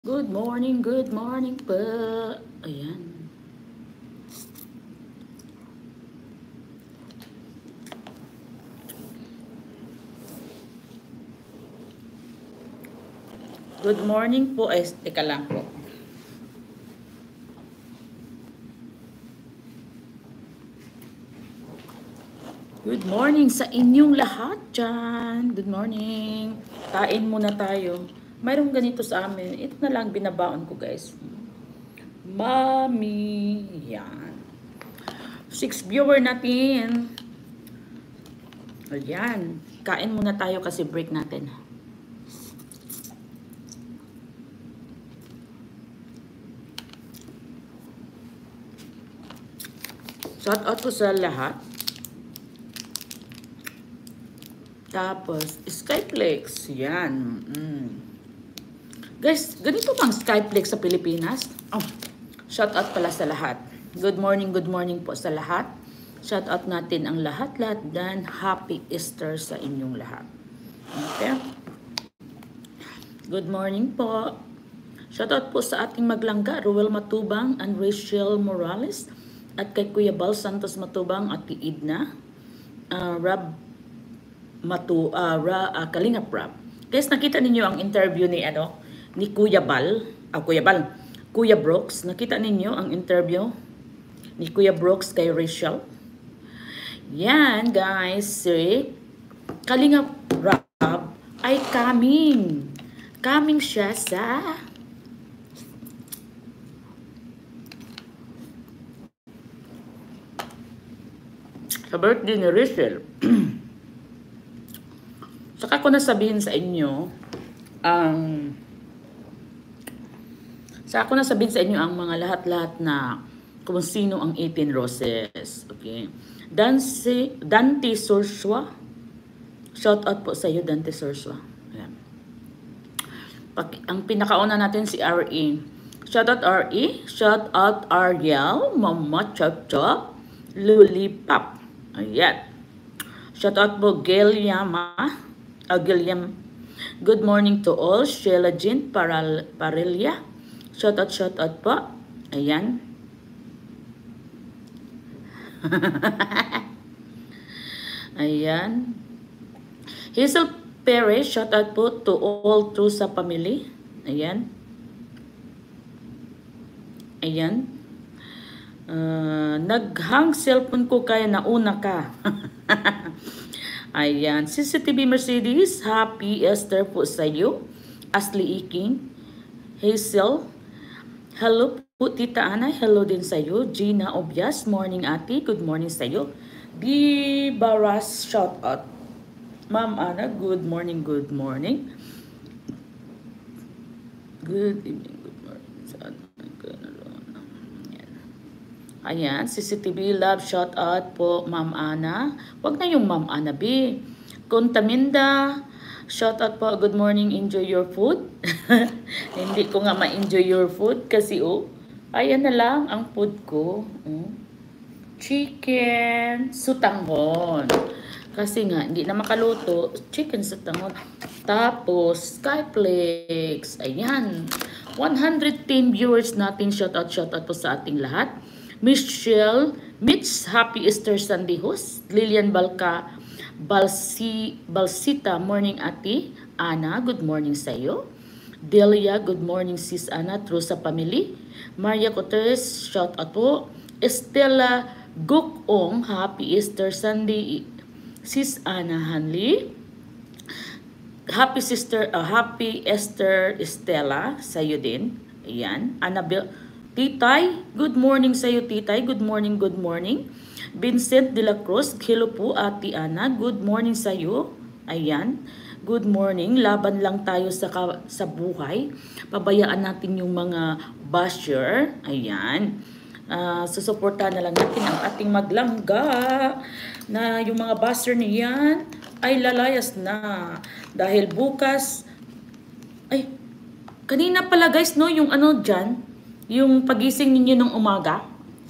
Good morning po. Ayan. Good morning po. Ay, teka lang po. Good morning sa inyong lahat dyan. Good morning. Kain muna tayo. Mayroong ganito sa amin. Ito na lang binabaon ko, guys. Mami. Yan. 6 viewer natin. Ayan. Kain muna tayo kasi break natin. Shout out po sa lahat. Tapos, Skyplex. Yan. Guys, ganito bang Skyplex sa Pilipinas? Oh, shout out pala sa lahat. Good morning po sa lahat. Shout out natin ang lahat-lahat dan Happy Easter sa inyong lahat. Okay? Good morning po. Shout out po sa ating maglangga, Ruel Matubang and Rachel Morales. At kay Kuya Bal Santos Matubang at kay Idna. Kalingap Rab. Guys, nakita ninyo ang interview ni Kuya Brooks. Nakita ninyo ang interview ni Kuya Brooks kay Rachel. Yan, guys. Si Kalingap Rab ay coming. Coming siya sa birthday ni Rachel. Saka ko nasabihin sa inyo ang ang mga lahat-lahat na kung sino ang 18 roses. Okay. Dante Sorswa. Shout out po sa iyo, Dante Sorswa. Ayan. Ang pinakauna natin si RE. Shout out RE. Shout out Ariel. Mama Chop Chop. Lulipap. Ayan. Shout out po Gilliam. Good morning to all. Sheila Jean Parilla. Shout out po. Ayan. Ayan. Hazel Perez, shout out po to all through sa family. Ayan. Ayan. Naghang cellphone ko kaya nauna ka. Ayan. CCTV Mercedes, Happy Easter po sa iyo. Ashley Iking. Hazel. Hello po, Tita Ana. Hello din sa iyo. Gina Obias. Morning, ate. Good morning sa iyo. Di Baras, shout out. Ma'am Ana, good morning, good morning. Good evening, good morning. Ayan, CCTV Love, shout out po, Ma'am Ana. Wag na yung Ma'am Ana, B. Contaminda, shout out po, good morning, enjoy your food. Hindi ko nga ma-enjoy your food kasi ayan na lang ang food ko. Chicken sutangon. Kasi nga, hindi na makaluto, chicken sutangon. Tapos, Skyplex. Ayan. 110 viewers natin. Shout out po sa ating lahat. Michelle, Mitch, Happy Easter Sunday host. Lilian Balsita, morning ate. Ana, good morning sa iyo. Delia, good morning sis Ana, true sa family. Maria Cotes, shout out po. Estela Gukong, Happy Easter Sunday sis Ana Hanley. Happy Easter Estela sa iyo din. Ayan. Annabelle Titay, good morning sa iyo, Titay. Good morning, good morning. Vincent de la Cruz, hello po, Ate Ana. Good morning sa iyo. Ayan. Good morning. Laban lang tayo sa buhay. Pabayaan natin yung mga basher. Ayan. Susuportahan na lang natin ang ating maglangga na yung mga basher niyan ay lalayas na. Dahil bukas, kanina pala guys, no, yung dyan, yung pagising ninyo ng umaga,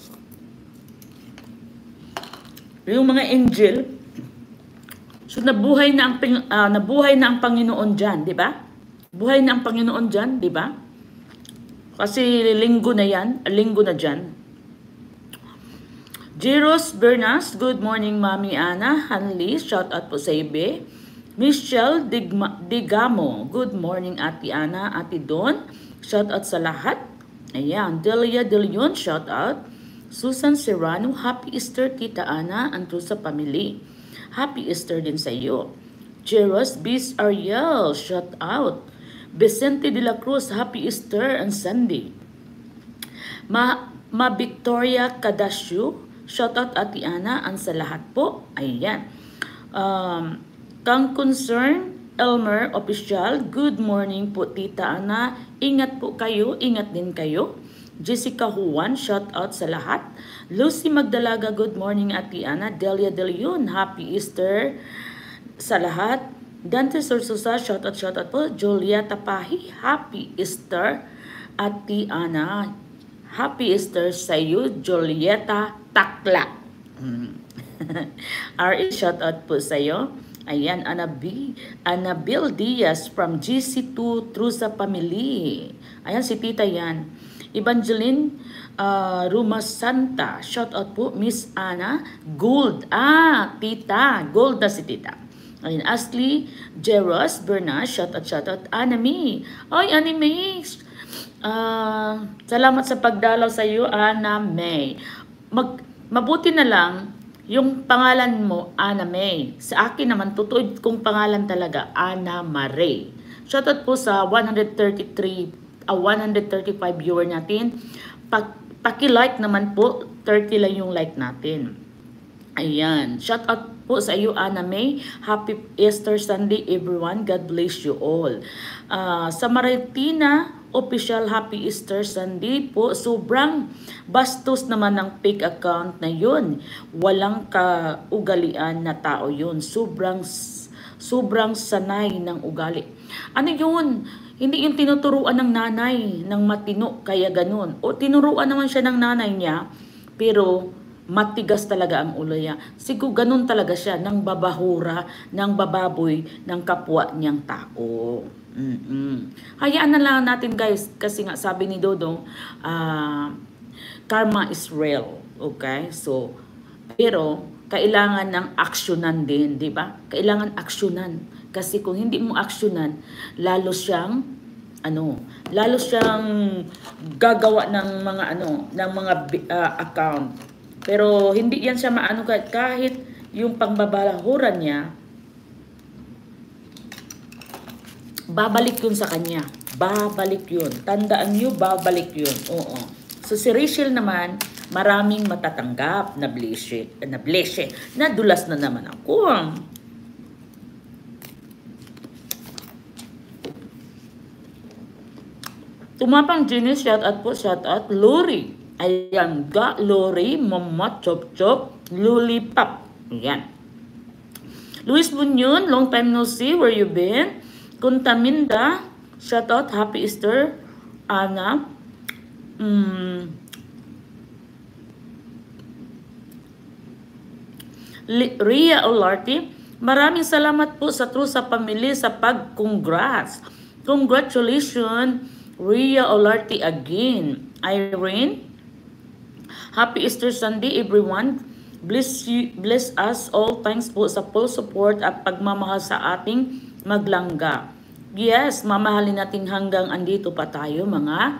yung mga angel, so nabuhay na ang Panginoon diyan, di ba? Buhay na ang Panginoon diyan, di ba? Kasi linggo na yan, linggo na dyan. Jeros Bernas, good morning Mami Ana. Hanli, shout out po sa ibe. Michelle Digamo, good morning Ate Ana, Ate Don, shout out sa lahat. Ayan, Delia De Leon, shout out. Susan Serrano, happy Easter Tita Ana, and sa family. Happy Easter din sa iyo. Jeros Bis Ariel, shout out. Vicente de la Cruz, happy Easter and Sunday. Ma Victoria Cadasio, shout out Ate Ana and sa lahat po. Ayan. Kang Concern Elmer Official, good morning po Tita Ana. Ingat po kayo, ingat din kayo. Jessica Juan, shout out sa lahat. Lucy Magdalaga, good morning Ate Ana. Delia De Leon, happy Easter sa lahat. Dante Sorsosa, shout out po. Julia Tapahi, happy Easter Ate Ana. Happy Easter sa iyo, Julieta Takla. RA, shout out po sa iyo. Ayan, Anabel Diaz from GC2 True sa Family. Ayan, si Tita yan. Evangeline Rumasanta, shout out po. Miss Ana Gold. Tita. Gold na si Tita. Ayan, Ashley Jeros Bernas, shout out. Anami. Ay, Anime. Salamat sa pagdalaw sa iyo, Ana May. Mabuti na lang yung pangalan mo, Ana May. Sa akin naman, tutuod kong pangalan talaga, Ana Marie. Shoutout po sa 135 viewer natin. Paki-like naman po, 30 lang yung like natin. Ayan. Shoutout po sa iyo, Ana May. Happy Easter Sunday, everyone. God bless you all. Sa Maritina Official, happy Easter Sunday po. Sobrang bastos naman ng fake account na yun. Walang kaugalian na tao yun. Sobrang sanay ng ugali. Ano yun? Hindi yung tinuturuan ng nanay ng matino, kaya ganun. O tinuruan naman siya ng nanay niya, pero matigas talaga ang ulo niya. Siguro ganun talaga siya, ng babahura, ng bababoy, ng kapwa niyang tao. Hayaan na lang natin guys, kasi nga sabi ni Dodong, karma is real. Okay? So, pero kailangan ng aksyonan din, di ba? Kailangan aksyonan. Kasi kung hindi mo aksyonan, lalo siyang gagawa ng mga account. Pero hindi yan siya maano, kahit yung pangbabalahuran niya, babalik yun sa kanya. Babalik yun. Tandaan nyo, babalik yun. Oo. So si Rachel naman, maraming matatanggap na bleshe. Nadulas na naman ako. Tumapang Jenny, shout out po, shout out. Lori. Ayan, Lori, Mama Chop Chop, Lollipop. Ayan. Luis Bunyon, long time no see, where you been? Kuntaminda, shout out, happy Easter. Ana, Ria Olarte, maraming salamat po sa True sa Family sa pag-congrats. Congratulations, Ria Olarte again. Irene, happy Easter Sunday everyone. Bless us all. Thanks po sa full support at pagmamahal sa ating maglangga. Yes, mamahalin natin hanggang andito pa tayo mga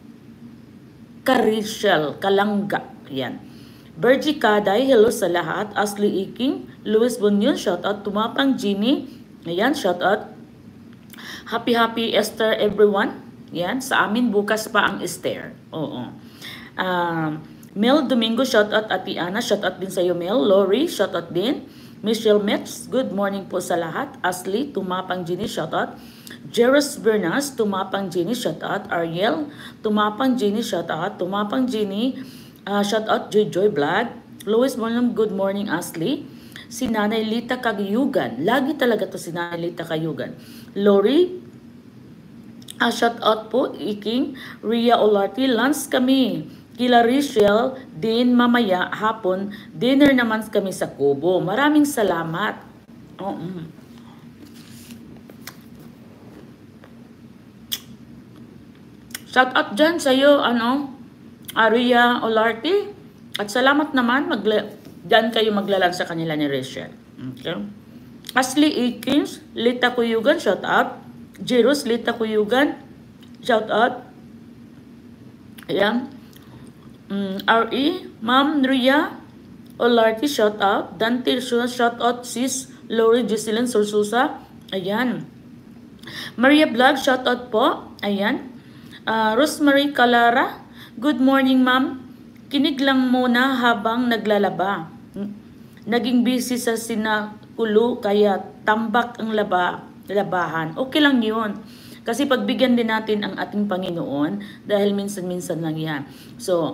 Karishel, kalangga. Yan. Bergie Kaday, hello sa lahat. Ashley Iking, Luis Bunyon, shout out. Tumapang Ginny, ayan, shout out. Happy Easter everyone. Yan, sa amin bukas pa ang Easter. Oo. Mel Domingo, shout out Ate Ana, shout out din sa iyo Mel. Lori, shout out din. Michelle Metz, good morning po sa lahat. Ashley, Tumapang Ginny, shout out. Jeros Bernas, Tumapang Ginny, shout out. Ariel, Tumapang Ginny, shout out. Tumapang Ginny, shout out. Joy Vlog. Louis Bonham, good morning Ashley. Si Nanay Lita Kayugan, lagi talaga to si Nanay Lita Kayugan. Lori, shout out po. Iking, Ria Olarte, lunch kami. Kila Rachel, din mamaya hapon, dinner naman kami sa Kubo. Maraming salamat. Shout out dyan sa'yo, Aria Olarte. At salamat naman, dyan kayo maglalag sa kanila ni Rachel. Okay? Ashley Akins, Lita Kuyugan, shout out. Jerus, Lita Kuyugan, shout out. Ayan. RE, Ma'am Ria Olarte, shout out. Dante, shout out. Sis Lori Jocelyn Sursusa. Ayan. Maria Vlog, shout out po. Ayan. Rosemary Calara, good morning ma'am. Kinig lang muna habang naglalaba. Naging busy sa sinakulo kaya tambak ang labahan. Okay lang yun. Kasi pagbigyan din natin ang ating Panginoon dahil minsan-minsan lang yan. So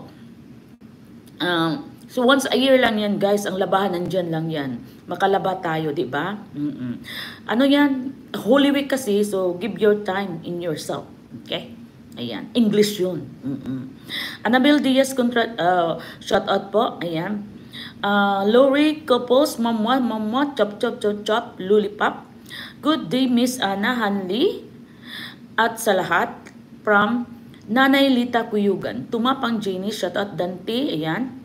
once a year lang yan guys, ang labahan nandyan lang yan. Makalaba tayo, di ba? Ano yan? Holy Week kasi, so give your time in yourself. Okay? Ayan. English yun. Annabelle Diaz, shout out po. Ayan. Lori Couples, mamwa, chop, lollipop. Good day, Miss Ana Hanley. At sa lahat, from Nanay Lita Kuyugan. Tumapang Jenny, shout out Dante. Ayan.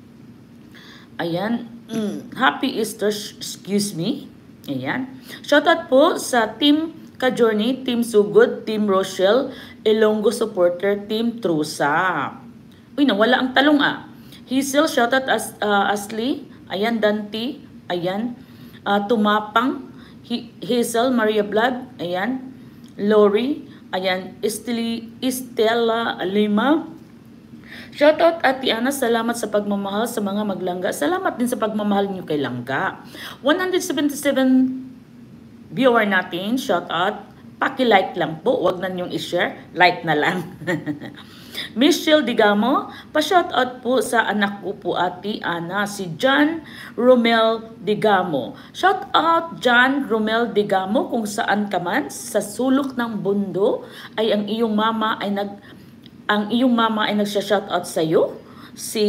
Ayan. Happy Easter, excuse me. Ayan. Shout out po sa Team Ka-Journey, Team Sugod, Team Rochelle, Ilonggo Supporter, Team Trusa. Uy, nawala ang talong Hazel, shout out Ashley. Ayan, Dante. Ayan. Tumapang. Hazel, Maria Vlog. Ayan. Lori. Ayan. Estela Lima. Shoutout Ate Ana, salamat sa pagmamahal sa mga maglangga. Salamat din sa pagmamahal niyo kay Langga. 177 viewer natin, shoutout. Paki-like lang po, wag na niyong i-share, like na lang. Michelle Digamo, pa-shoutout po sa anak ko po Ate Ana, si John Romel Digamo. Shoutout John Romel Digamo, kung saan ka man, sa sulok ng bundo ay ang iyong mama ay nagsha-shoutout sa iyo, si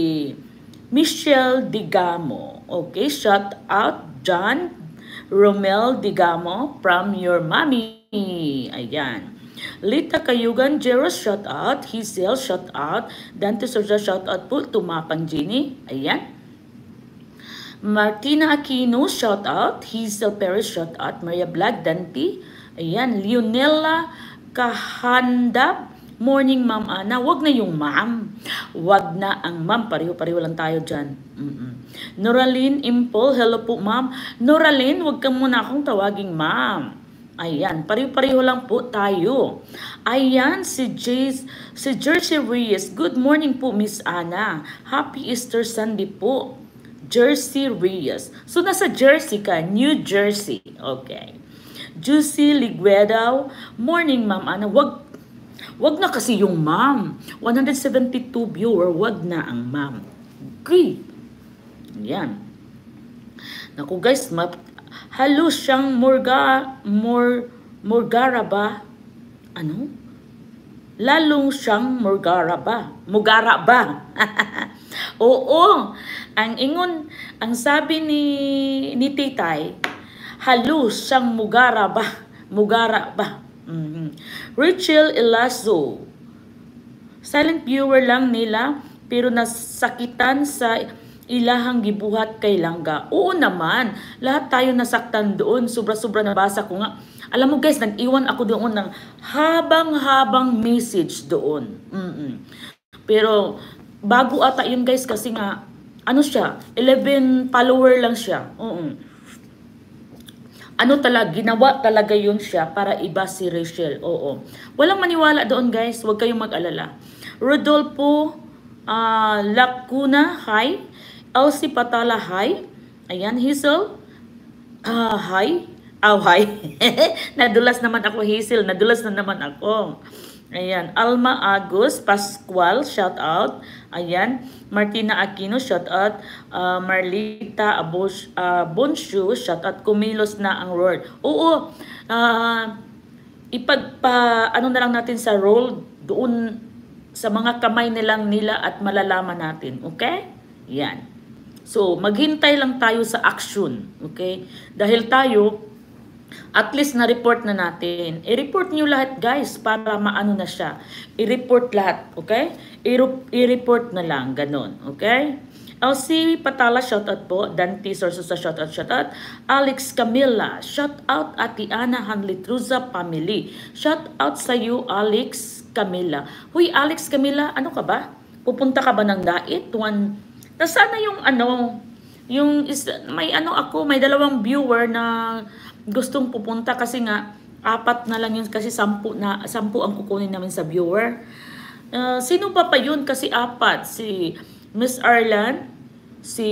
Michelle Digamo. Okay, shout out John Romel Digamo from your mommy. Ayan. Lita Kayugan, Jeros, shout out. Hazel, shout out. Dante Sorja, shout out po. Tumapang Jenny. Ayan. Martina Aquino, shout out. Hazel Perez, shout out. Maria Vlog, Dante. Ayan. Leonela Kahandab, morning Ma'am Ana. Wag na yung ma'am. Wag na ang ma'am. Pareho-pareho lang tayo dyan. Noraline Impol, hello po ma'am. Noraline, wag ka muna akong tawaging ma'am. Ayan, pareho-pareho lang po tayo. Ayan, si Jersey Reyes. Good morning po, Miss Ana. Happy Easter Sunday po. Jersey Reyes. So, nasa Jersey ka, New Jersey. Okay. Juicy Liguedaw. Morning, Ma'am Ana. Wag na kasi yung ma'am. 172 viewer, wag na ang ma'am. Okay. Yan. Naku guys, halos siyang Murgara ba? Ano? Lalong siyang Murgara ba? Mugara ba? Oo. Ang sabi ni Titay, halos siyang Mugara ba? Mugara ba? Rachel Elazo. Silent viewer lang nila pero nasakitan sa ilahang gibuhat kay Langga. Oo naman, lahat tayo nasaktan doon. Sobra-sobra nabasa ko nga. Alam mo guys, nag-iwan ako doon ng habang-habang message doon. Pero bago ata yun guys kasi nga, ano siya, 11 follower lang siya. Ginawa talaga yun siya para iba si Rachel. Oo. Walang maniwala doon guys, huwag kayong mag-alala. Rodolfo Lacuna, hi. Elsie Patala, hi. Ayan, Hazel. Hi. Hi. Nadulas naman ako, Hazel. Nadulas na naman ako. Ayan. Alma Agus Pascual, shout out. Ayan. Martina Aquino, shout out. Marlita Bonshu, shout out. Kumilos na ang word. Oo. Ano na lang natin sa roll doon sa mga kamay nila at malalaman natin. Okay? Yan. So, maghintay lang tayo sa action. Okay? Dahil tayo, At least na-report na natin. I-report nyo lahat guys para maano na siya. I-report lahat, okay? I-report na lang, ganun, okay? LC Patala, shoutout po. Dante Sorsosa, shoutout. Alex Camila, shoutout. Ati Ana Hanlitruza family. Shoutout sa iyo, Alex Camila. Huy, Alex Camila, ano ka ba? Pupunta ka ba ng dait? Nasaan na yung ano, may may 2 viewer na gustong pupunta kasi nga 4 na lang yun kasi 10 ang kukunin namin sa viewer. Sino pa yun? Kasi 4. Si Miss Arlan, si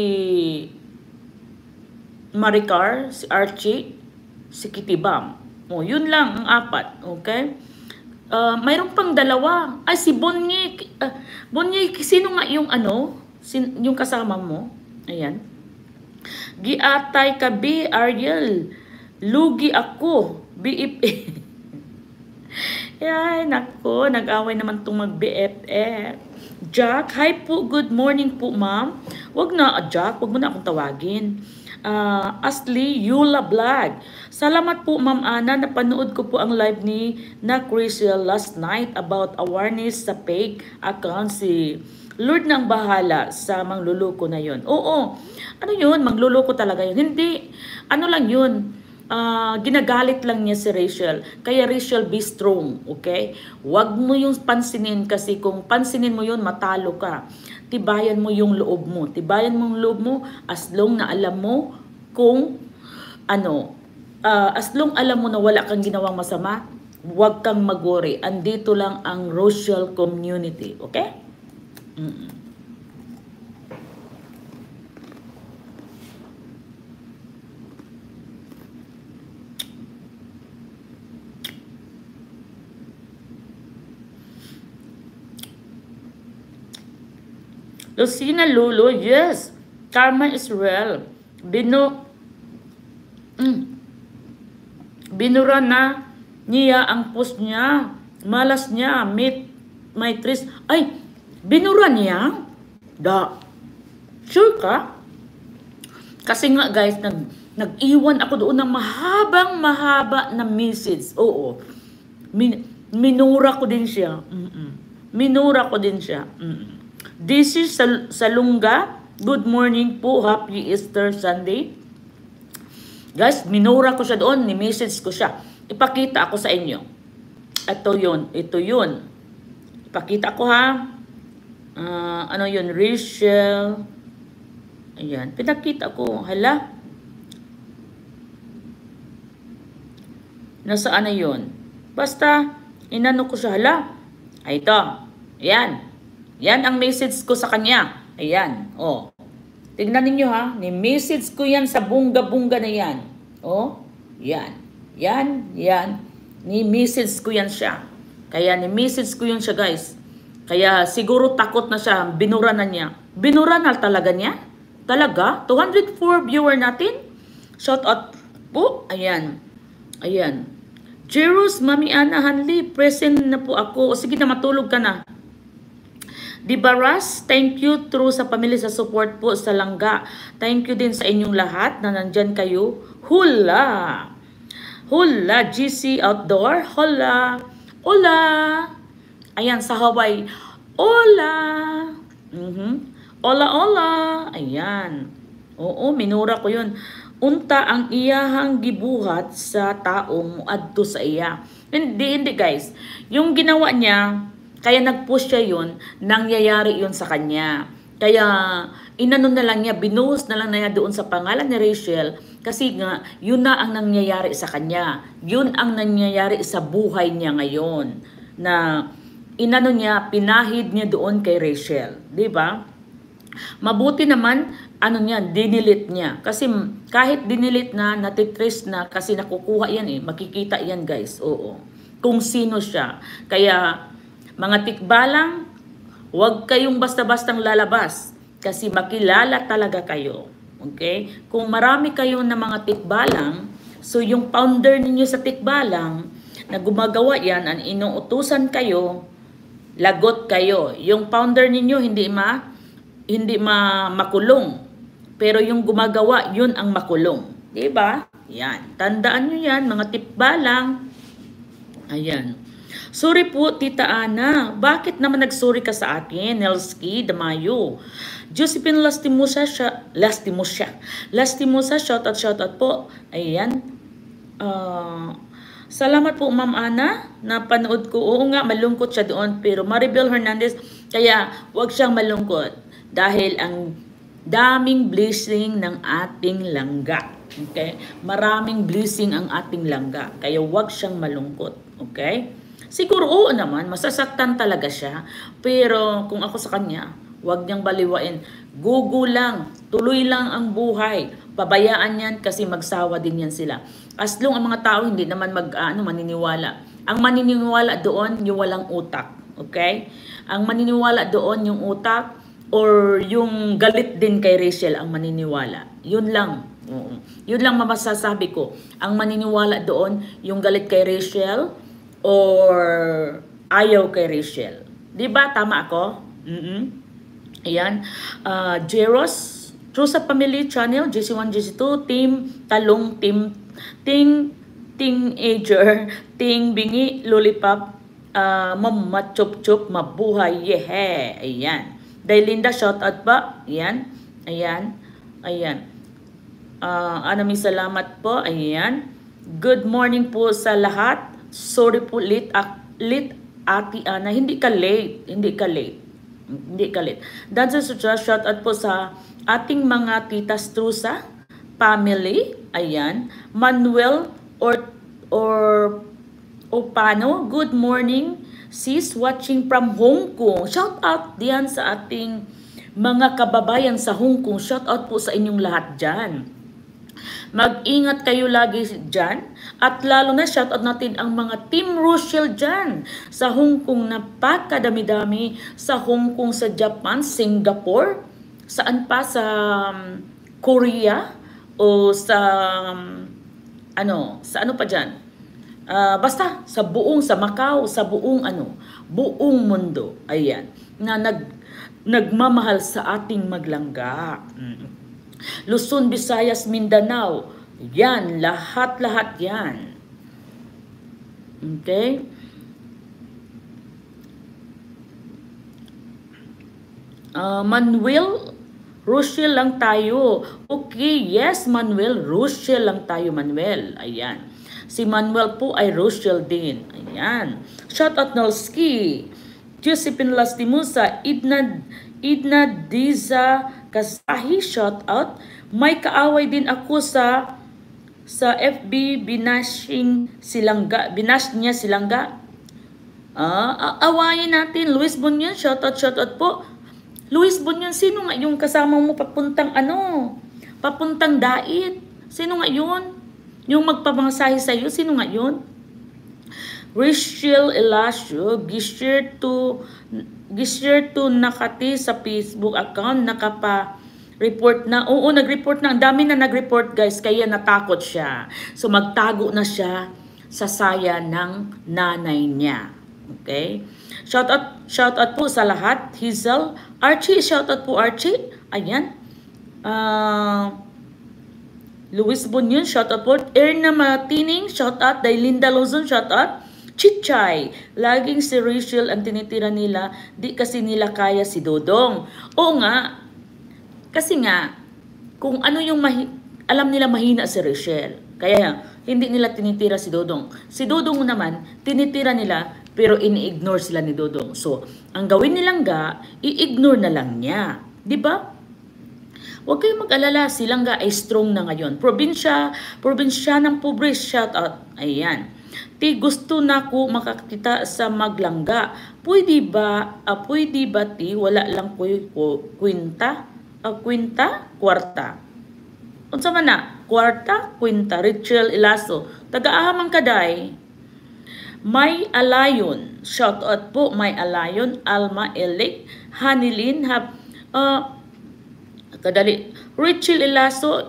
Maricar, si Archie, si Kitty Bam. Yun lang ang 4. Okay? Mayroon pang 2. Ay, si Bonnie. Bonnie, sino nga yung yung kasama mo? Ayan. Giatay ka, B. Ariel. Lugi ako. BFF. Ay, nako. Nag-away naman itong mag-BFF. Jack, hi po. Good morning po, ma'am. Wag na, Jack. Wag mo na akong tawagin. Ashley Yula Vlog. Salamat po, Ma'am Ana. Napanood ko po ang live ni Crystal last night about awareness sa fake account. Si Lord nang bahala sa mangluloko na yon. Oo. Ano yun? Mangluloko talaga yun. Hindi. Ano lang yun? Ginagalit lang niya si Rachel. Kaya Rachel, be strong. Okay? Huwag mo yung pansinin kasi kung pansinin mo yun, matalo ka. Tibayan mo yung loob mo. Tibayan mo yung loob mo as long na alam mo kung as long alam mo na wala kang ginawang masama, huwag kang mag-worry. Andito lang ang Rachel community. Okay? Lucina Lulu, yes. Karma is real. Binura na niya ang post niya. Malas niya. May tris. Ay, binura niya? Sure ka? Kasi nga guys, nag-iwan ako doon ng mahaba na message. Oo. Minura ko din siya. Minura ko din siya. This is Salunga. Good morning po. Happy Easter Sunday. Guys, minura ko siya doon. Ni-message ko siya. Ipakita ako sa inyo. Ito yun. Ito yun. Ipakita ko ha. Ano yun? Rachel. Ayan. Pinakita ko. Hala. Nasaan na yun? Basta, inano ko siya. Hala. Ay, ito. Ayan. Yan ang message ko sa kanya. Ayan. Tignan ninyo ha. Ni-message ko yan sa bunga-bunga na yan. Yan. Yan. Ni-message ko yan siya. Kaya ni-message ko yun siya guys. Kaya siguro takot na siya. Binura na niya. Binura na talaga niya? Talaga? 204 viewer natin? Shout out po. Ayan. Jerus, Mami Ana Hanli, present na po ako. Sige na, matulog ka na. Dibaras, thank you through sa pamilya sa support po sa Langga. Thank you din sa inyong lahat na nandyan kayo. Hula! GC Outdoor. Hola! Ayan, sa Hawaii. Hola! Hola! Ayan. Oo, minura ko yun. Unta ang iyahang gibuhat sa taong muadto sa iya. Hindi guys. Yung ginawa niya, kaya nag-push siya yun, nangyayari yun sa kanya. Kaya inano na lang niya, binuhos na lang niya doon sa pangalan ni Rachel kasi nga yun na ang nangyayari sa kanya. Yun ang nangyayari sa buhay niya ngayon. Na inano niya, pinahid niya doon kay Rachel. Diba? Mabuti naman, dinilit niya. Kasi kahit dinilit na, natitrace na, kasi nakukuha yan makikita yan guys. Oo. Kung sino siya. Kaya mga tikbalang, huwag kayong basta-bastang lalabas kasi makilala talaga kayo. Okay? Kung marami kayo na mga tikbalang, so yung founder ninyo sa tikbalang na gumagawa yan, ang inuutusan kayo, lagot kayo. Yung founder ninyo hindi makulong. Pero yung gumagawa, yun ang makulong. Diba? Yan. Tandaan nyo yan, mga tipba lang. Ayan. Sorry po, Tita Ana. Bakit naman nagsorry ka sa akin? Nelski Damayo. Josephine Lastimosa, shoutout po. Ayan. Salamat po, Ma'am Ana. Napanood ko. Oo nga, malungkot siya doon. Pero Maribel Hernandez, kaya wag siyang malungkot. Dahil ang daming blessing ng ating langga. Okay? Maraming blessing ang ating langga. Kaya wag siyang malungkot. Okay? Siguro oo naman, masasaktan talaga siya. Pero kung ako sa kanya, wag niyang baliwain. Gugu lang, tuloy lang ang buhay. Pabayaan yan kasi magsawa din yan sila. As long ang mga tao hindi naman maniniwala. Ang maniniwala doon yung walang utak. Okay? Ang maniniwala doon yung utak or yung galit din kay Rachel ang maniniwala. Yun lang. Yun lang masasabi ko. Ang maniniwala doon yung galit kay Rachel or ayaw kay Rachel. Diba? Tama ako? Ayan. Jeros, True sa Family Channel, GC1, GC2, Team Talong, Team Teenager, Ting Bingi, Lollipop, Mama Chup Chup, Mabuhay, yehe. Ayan. Daylinda, shoutout ba? Ayan. Ayan. Ayan. Maraming salamat po. Ayan. Good morning po sa lahat. Sorry po, late Ate Ana. Hindi ka late. Dancer Sutra, shoutout po sa ating mga titas Trusa family. Ayan. Manuel Opano. Good morning, sis, watching from Hong Kong. Shoutout diyan sa ating mga kababayan sa Hong Kong. Shoutout po sa inyong lahat dyan. Mag-ingat kayo lagi dyan. At lalo na shoutout natin ang mga Team Rochelle dyan sa Hong Kong. Napakadami-dami sa Hong Kong, sa Japan, Singapore, saan pa, sa Korea, o sa ano pa dyan. Basta sa Macau, sa buong mundo. Ayan. Na nagmamahal sa ating maglangga. Luzon, Visayas, Mindanao. Yan, lahat yan. Okay? Manuel, Rochelle lang tayo. Okay, yes, Manuel, Rochelle lang tayo, Manuel. Ayan. Si Manuel po ay Rochelle din. Ayan. Shoutout Nolski. Josephine Lastimosa, Idna Diza Kasahi, shoutout. May kaaway din ako sa FB, binash niya silangga. Awayin natin. Luis Bunyan, shoutout po. Luis Bunyan, sino nga yung kasama mo papuntang papuntang Dait? Sino nga yun? Yung magpamasahe sa'yo, sino nga yun? Rachel Elasio, gishare to nakati sa Facebook account, nakapa-report na. Oo, nag-report na. Ang dami na nag-report, guys, kaya natakot siya. So, magtago na siya sa saya ng nanay niya. Okay? Shoutout po sa lahat. Hazel, Archie, shoutout po Archie. Ayan. Luis Bunyan, shoutout po. Erna Matining, shoutout. Daylinda Luzon, shoutout. Chichay, laging si Rachel ang tinitira nila, di kasi nila kaya si Dodong. Oo nga, kasi nga, kung ano yung alam nila mahina si Rachel, kaya hindi nila tinitira si Dodong. Si Dodong naman, tinitira nila, pero ini-ignore sila ni Dodong. So, ang gawin nilang i-ignore na lang niya. Di ba? Huwag kayong mag-alala, silang ay strong na ngayon. Probinsya ng pobre, shoutout. Ayan. Ti gusto na ko makakita sa maglangga. Pwede ba ti wala lang ko kwenta? Kwarta. Unsa man na? Kwarta, kwenta. Rachel Ilaso. Taga-ahamang kaday. May Alayon. Shoutout po, May Alayon. Alma Elik. Hanilin. Kadali. Rachel Ilaso.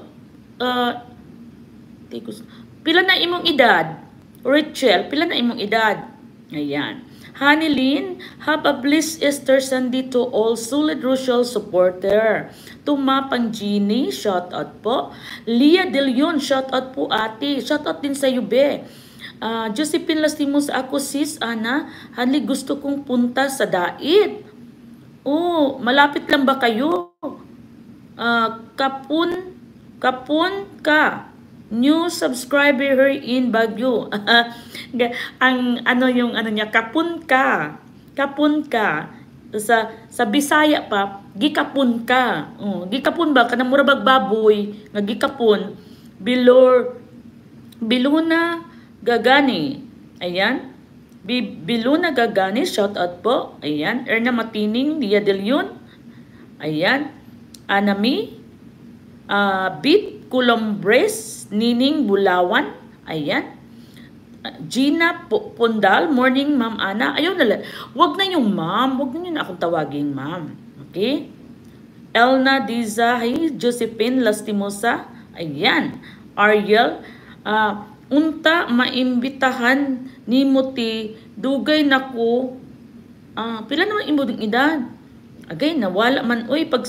Pila na imong edad? Rachel, pila na imong edad? Ayan. Hanilyn, have a blessed Easter Sunday to all Solid Rochelle supporter. Tumapang Genie, shout out po. Lia De Leon, shout out po ate. Shout out din sa iyo, be. Josephine Lastimos, ako sis, Ana. Hanli, gusto kong punta sa Dait. Oh, malapit lang ba kayo? Kapun ka. New subscriber her in Baguio. Ang ano yung ano niya, kapun ka. Kapun ka. Sa Bisaya pa, gikapun ka. Gikapun ba kanang murag baboy nga gikapun. Biluna Gagani. Ayan. Biluna Gagani, shout out po. Ayan. Erna Matining, Lia De Leon. Ayan. Anami. Bit Colombres, Nining Bulawan. Ayan. Gina Pondal, morning Ma'am Ana. Ayun na. Wag na yung ma'am. Wag na yun akong tawagin ma'am. Okay? Elna Dizahi, Josephine Lastimosa. Ayan. Ariel. Unta maimbitahan ni Muti. Dugay nako. Pila naman imuding edad. Agay, nawala man. Uy, pag,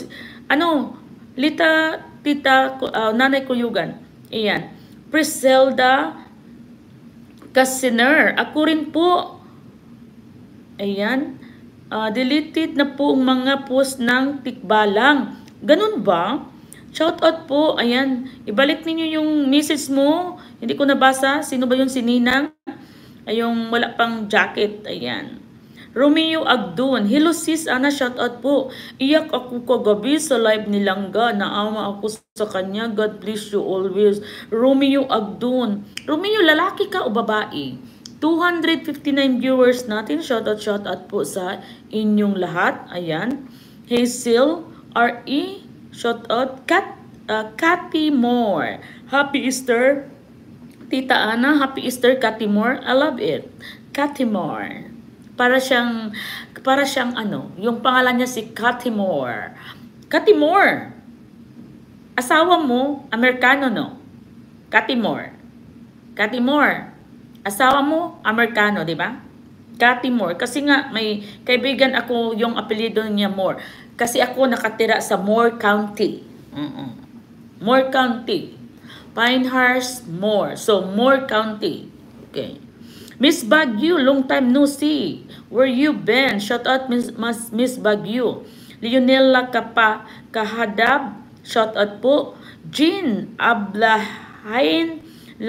tita, nanay kuyugan. Ayan. Priselda Casiner. Ako rin po. Ayan. Deleted na po ang mga post ng tikbalang. Ganun ba? Shout out po. Ayan. Ibalik ninyo yung message mo. Hindi ko nabasa. Sino ba yun? Si Ninang? Ayong wala pang jacket. Ayan. Romeo Agdon. Hello sis, Ana, shout out po. Iyak ako kagabi sa live ni Langga. Naawa ako sa kanya. God bless you always. Romeo Agdon. Romeo, lalaki ka o babae? 259 viewers natin. Shout out po sa inyong lahat. Ayan. Hazel R.E. Shout out. Cathy Moore. Happy Easter. Tita Ana, happy Easter, Cathy Moore. I love it. Cathy Moore. Para siyang yung pangalan niya si Cathy Moore. Cathy Moore. Asawa mo, Amerikano, no? Cathy Moore. Cathy Moore. Asawa mo, Amerikano, di ba? Cathy Moore. Kasi nga, may kaibigan ako yung apelyido niya Moore. Kasi ako nakatira sa Moore County. Moore County. Pinehurst, Moore. So, Moore County. Okay. Miss Baguio, long time no see. Where you been? Shout out Miss Baguio. Leonela Kahadab. Shout out po. Jean Ablahain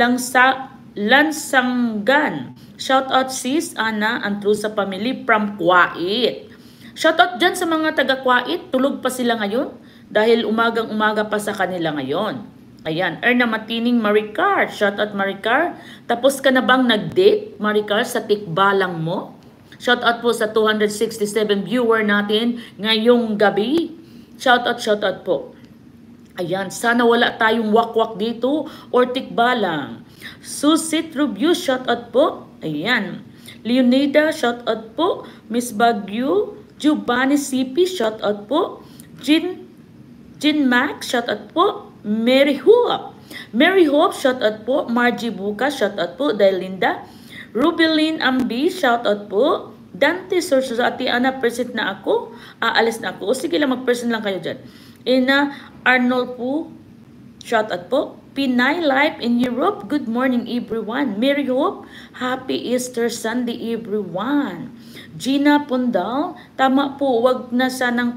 Lansanggan. Shout out sis Ana Antru sa family from Kuwait. Shout out dyan sa mga taga Kuwait. Tulog pa sila ngayon dahil umagang-umaga pa sa kanila ngayon. Ayan, Erna Matining Maricar. Shout out Maricar. Tapos ka na bang nag-date, Maricar, sa tikbalang mo? Shout out po sa 267 viewer natin ngayong gabi. Shout out po. Ayan, sana wala tayong wakwak dito or tikbalang. Susit Review, shout out po. Ayan. Leonida, shout out po. Miss Baguio. Giovanni CP, shout out po. Jean Max, shout out po. Mary Hope, shout out po. Margie Buka, shout out po. Dailinda. Rubelin Ambi, shout out po. Dante Sorso, ati Ana, present na ako. Aalis na ako. O sige lang, mag-present lang kayo dyan. Ina Arnold po, shout out po. Pinay Life in Europe, good morning everyone. Mary Hope, happy Easter Sunday everyone. Gina Pondal, tama po, wag na sanang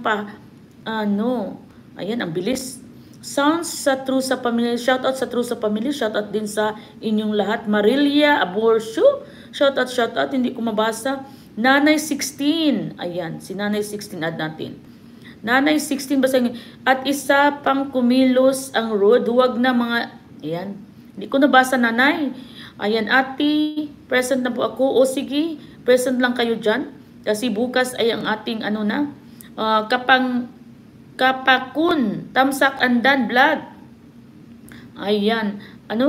ayan, ang bilis. Sounds sa True sa Pamilya. Shout out sa True sa Pamilya. Shout out din sa inyong lahat. Marilia Aborcio. Shout out. Hindi ko mabasa. Nanay 16. Ayan. Si Nanay 16 add natin. Nanay 16 basahin. At isa pang kumilos ang road. Huwag na mga... Ayan. Hindi ko nabasa Nanay. Ayan. Ati. Present na po ako. O sige. Present lang kayo dyan. Kasi bukas ay ang ating Kapakun, Tamsak Andan Vlog. Ayan,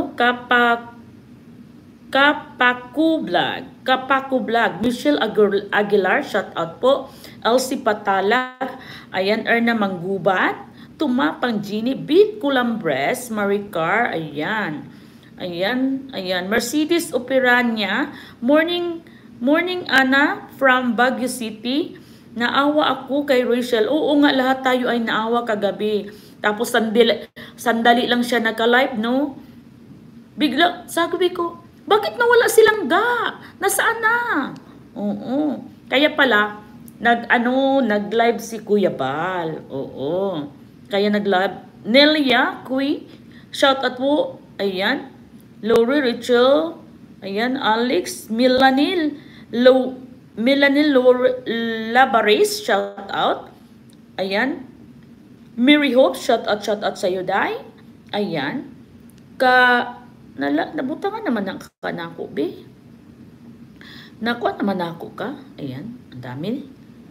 Kapaku Vlog. Michelle Aguilar, shout out po. Elsie Patala, ayan, Erna Manggubat, Tumapang Genie, Beat Culambres, Maricar, ayan. Mercedes Operanya, morning Morning, Ana from Baguio City. Naawa ako kay Rachel. Oo nga, lahat tayo ay naawa kagabi. Tapos sandali lang siya naka-live, no? Bigla, sabi ko, bakit nawala silang ga? Nasaan na? Oo. Kaya pala, nag-live si Kuya Bal. Oo. Kaya nag-live. Nelia, Kui, shout out po. Ayan. Lori, Rachel. Ayan, Alex, Milanil, Labares, shout out. Ayan. Mary Hope, shout out sa iyo, Day. Ayan. Nabutangan naman ang kanako, be. Nakuha naman ako ka. Ayan, ang dami.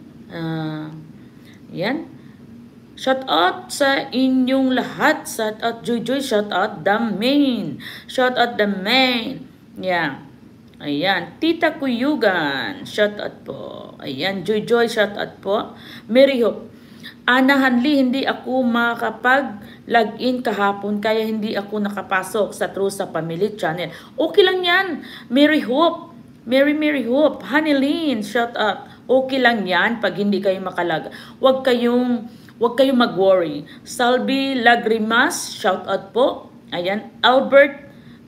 Ayan. Shout out sa inyong lahat. Shout out Joy, shout out the main. Shout out the main. Yeah. Ayan, Tita Kuyugan, shout out po. Ayan, Joy, shout out po. Mary Hope, Ana Hanli, hindi ako makapag-login kahapon kaya hindi ako nakapasok sa True sa Family Channel. Okay lang yan, Mary Hope. Mary Hope, Hanilyn, shout out. Okay lang yan pag hindi kayo makalag. Huwag kayong mag-worry. Salvi Lagrimas, shout out po. Ayan, Albert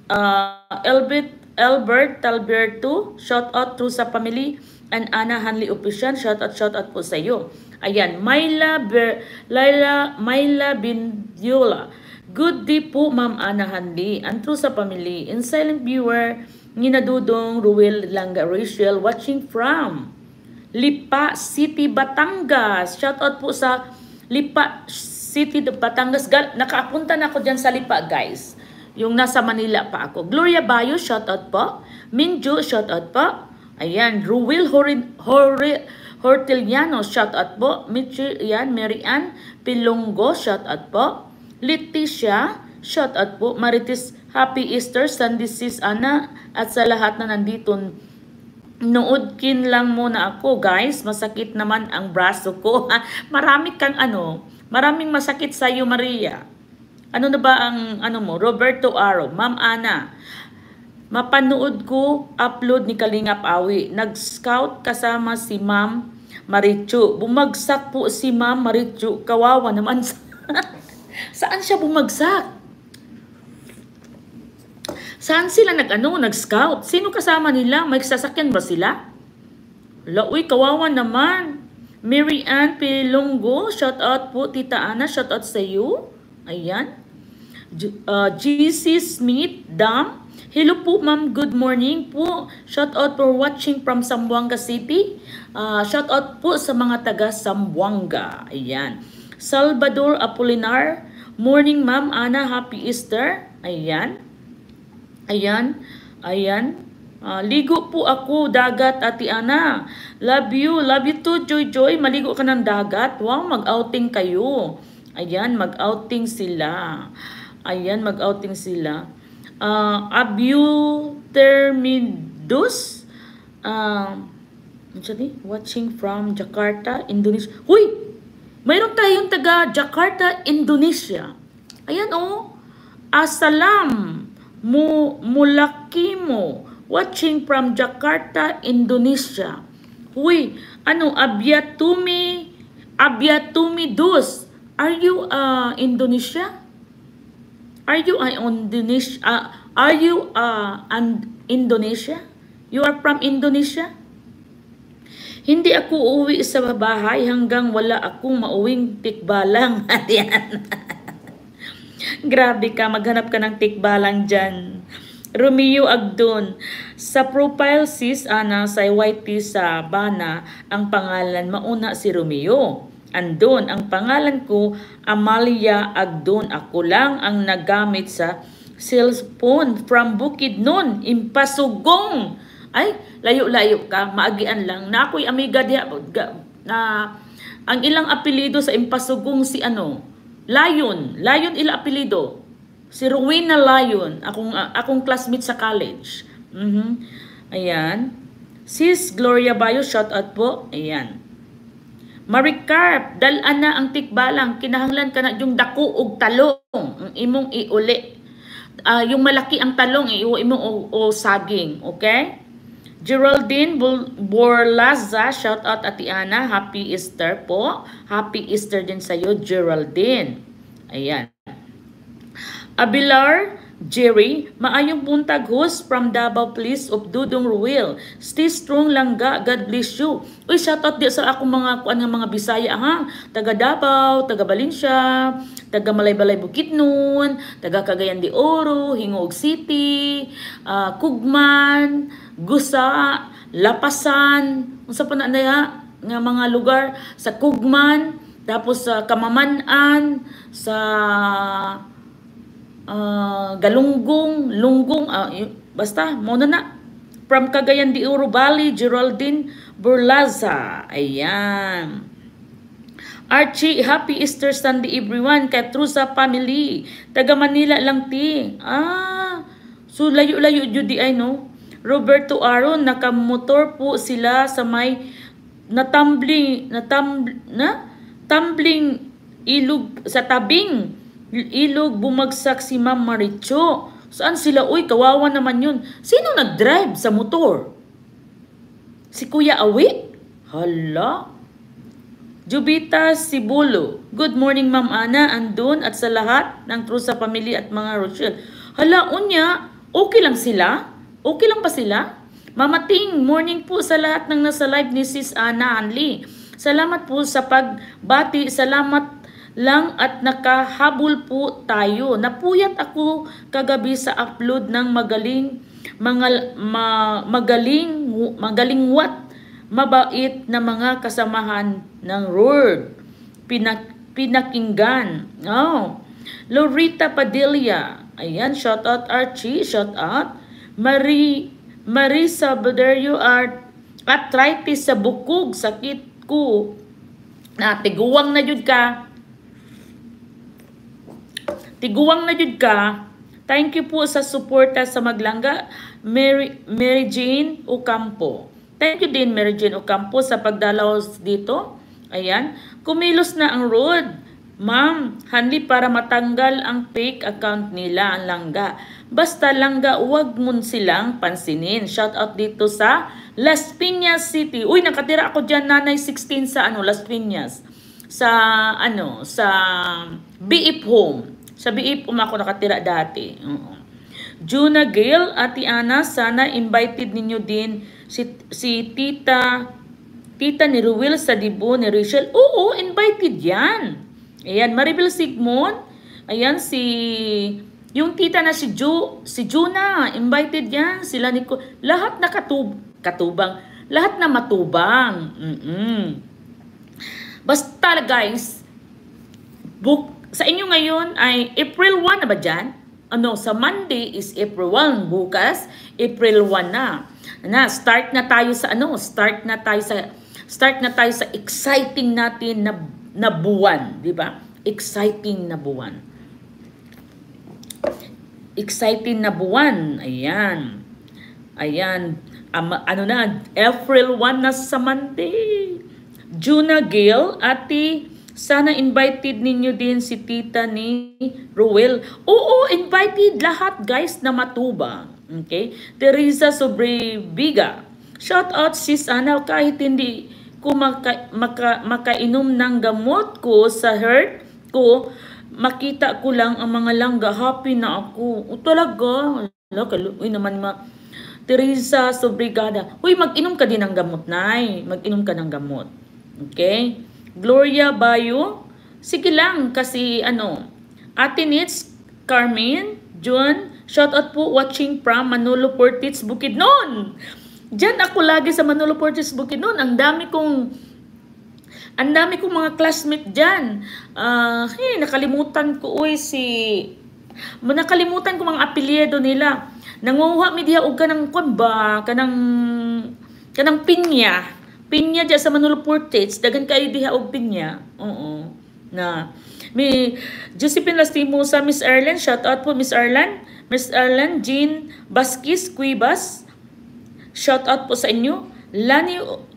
Talberto, shout out True sa Family, and Ana Hanli Official, shout out po sa iyo. Ayan, Myla Bindiola, good day po Ma'am Ana Hanli, and True sa Family, and silent viewer, Ninadudong Ruel Langga Rachel, watching from Lipa City, Batangas. Shout out po sa Lipa City, Batangas. Nakaapunta na ako dyan sa Lipa, guys. Yung nasa Manila pa ako. Gloria Bayo, shout out po. Minju, shout out po. Ayan, Ruel Horteliano, shout out po. Mary Ann Pilongo, shout out po. Leticia, shout out po. Marites, Happy Easter, Sunday sis Ana, at sa lahat na nandito. Noodkin lang muna ako, guys. Masakit naman ang braso ko. Maraming masakit sa iyo, Maria. Ano na ba ang mo? Roberto Aro, Ma'am Ana. Mapanood ko upload ni Kalingap Awi. Nag-scout kasama si Ma'am Marichu. Bumagsak po si Ma'am Marichu. Kawawa naman. Saan siya bumagsak? Saan sila nag-scout? Sino kasama nila? May sasakyan ba sila? Uy, kawawa naman. Mary Ann Pilongo, shout out po. Tita Ana, shout out sa iyo. Ayan. GC Smith Dam, hello po ma'am, good morning po. Shout out for watching from Zamboanga City. Shout out po sa mga taga Zamboanga. Ayan. Salvador Apolinar, morning ma'am Ana, happy Easter. Ayan. Ligo po ako, dagat, Ate Ana. Love you too, Joy. Maligo ka ng dagat. Wow, mag-outing kayo. Ayan, mag-outing sila. Abutermidus, watching from Jakarta, Indonesia. Huy! Mayroon tayong taga Jakarta, Indonesia. Ayan Asalam Mulakimo, watching from Jakarta, Indonesia. Huy, Abiatumidus. Are you Indonesia? Are you Indonesia? You are from Indonesia? Hindi ako uuwi sa bahay hanggang wala akong mauwing tikbalang. Ayan. Grabe ka, maghanap ka ng tikbalang dyan. Romeo Agdon, sa profile sis Ana sa YT sa Bana, ang pangalan mauna si Romeo. Andon, ang pangalan ko, Amalia Agdon. Ako lang ang nagamit sa cellphone from Bukidnon, Impasugong. Ay, layo-layo ka, maagian lang. Na ako'y amiga diya, ang ilang apelido sa Impasugong si Lion ila apelido. Si Rowena Lion, akong classmate sa college. Ayan. Sis Gloria Bayo, shout out po. Ayan. Maricarp, dalan na ang tikbalang, kinahanglan ka na yung dako og talong, ang imong iuli. Yung malaki ang talong, imong o saging, okay? Geraldine Borlaza, shout out Ate Ana, Happy Easter po. Happy Easter din sa'yo, Geraldine. Ayan. Abilar Jerry, maayong buntag host from Davao Police of Dudong Ruel. Stay strong langga, God bless you. Uy, shoutout di sa akong mga Bisaya ha. Taga Davao, taga Valencia, taga Malaybalay Bukidnon, taga Cagayan de Oro, Hingog City, Kugman, Gusa, Lapasan, unsa pa na nga mga lugar sa Kugman, tapos sa Kamamanan, sa Lunggong, basta, muna na. From Cagayan de Oro Valley, Geraldine Burlaza. Ayan. Archie, Happy Easter Sunday everyone. Katrusa family. Taga Manila lang ti. So layo-layo jud di ay no. Roberto Aron, nakamotor po sila sa may tumbling ilog sa tabing ilog, bumagsak si Ma'am Maricho. Saan sila? Uy, kawawa naman yun. Sino nag-drive sa motor? Si Kuya Awi? Hala. Jubita Sibulo. Good morning, Ma'am Ana, andun at sa lahat ng Trusa Family at mga Rochelle. Hala, unya, okay lang sila? Okay lang ba sila? Mama Ting, morning po sa lahat ng nasa live ni Sis Ana Hanli. Salamat po sa pagbati. Salamat lang at nakahabol po tayo. Napuyat ako kagabi sa upload ng magaling wat mabait na mga kasamahan ng Lord. Pinakinggan. Lorita Padilla. Ayan, shout out Archie, shout out. Marisa Baderio Art. Arthritis sa bukog, sakit ko. Tiguwang na jud ka. Tiguwang na jud ka. Thank you po sa suporta sa Maglangga, Mary Jane Ocampo. Thank you din Mary Jane Ocampo sa pagdalaw dito. Ayan, kumilos na ang road. Ma'am, Hanli, para matanggal ang fake account nila, ang Langga. Basta Langga, huwag mo silang pansinin. Shout out dito sa Las Piñas City. Uy, nakatira ako dyan, Nanay 16 sa Las Piñas. Sa BF Home. Sa BF ako nakatira dati. Juna Gale, Ate Ana, sana invited ninyo din si Tita ni Ruel sa Dibo ni Rachel. Oo, invited yan. Ayan, Maribel Sigmund. Ayan, yung tita na si Juna, invited yan. Sila ni lahat na katubang. Lahat na matubang. Basta guys, sa inyo ngayon ay April 1 na ba dyan? Sa Monday is April 1. Bukas, April 1 na. Start na tayo sa exciting natin na buwan. Diba? Exciting na buwan. Exciting na buwan. Ayan. Ayan. April 1 na sa Monday. Juna Gale, Ate, sana invited ninyo din si tita ni Ruel. Oo, invited lahat guys na matubang. Okay? Teresa Sobrebiga. Shout out sis Ana, kahit hindi ko makainom ng gamot ko sa heart ko, makita ko lang ang mga Langga, happy na ako. O talaga. Uy naman Teresa Sobrigada. Uy, mag-inom ka din ng gamot, Nay. Mag-inom ka ng gamot. Okay? Gloria Bayo, sige lang kasi Ate Nits, Carmen, John, shout out po watching from Manolo Portits, Bukidnon. Diyan ako lagi sa Manolo Portits, Bukidnon. Ang dami kong mga classmate diyan. Nakalimutan ko nakalimutan ko mga apelyido nila. Nanguha mi diha og kanang kanang pinya. Pinya dyan sa Manolo Portage, dagan kayo diha og pinya. Oo. May Josephine Lastimosa, Miss Erlen, shout out po Miss Erlen. Miss Erlen, Jean Basquis, Cuevas, shout out po sa inyo. Lani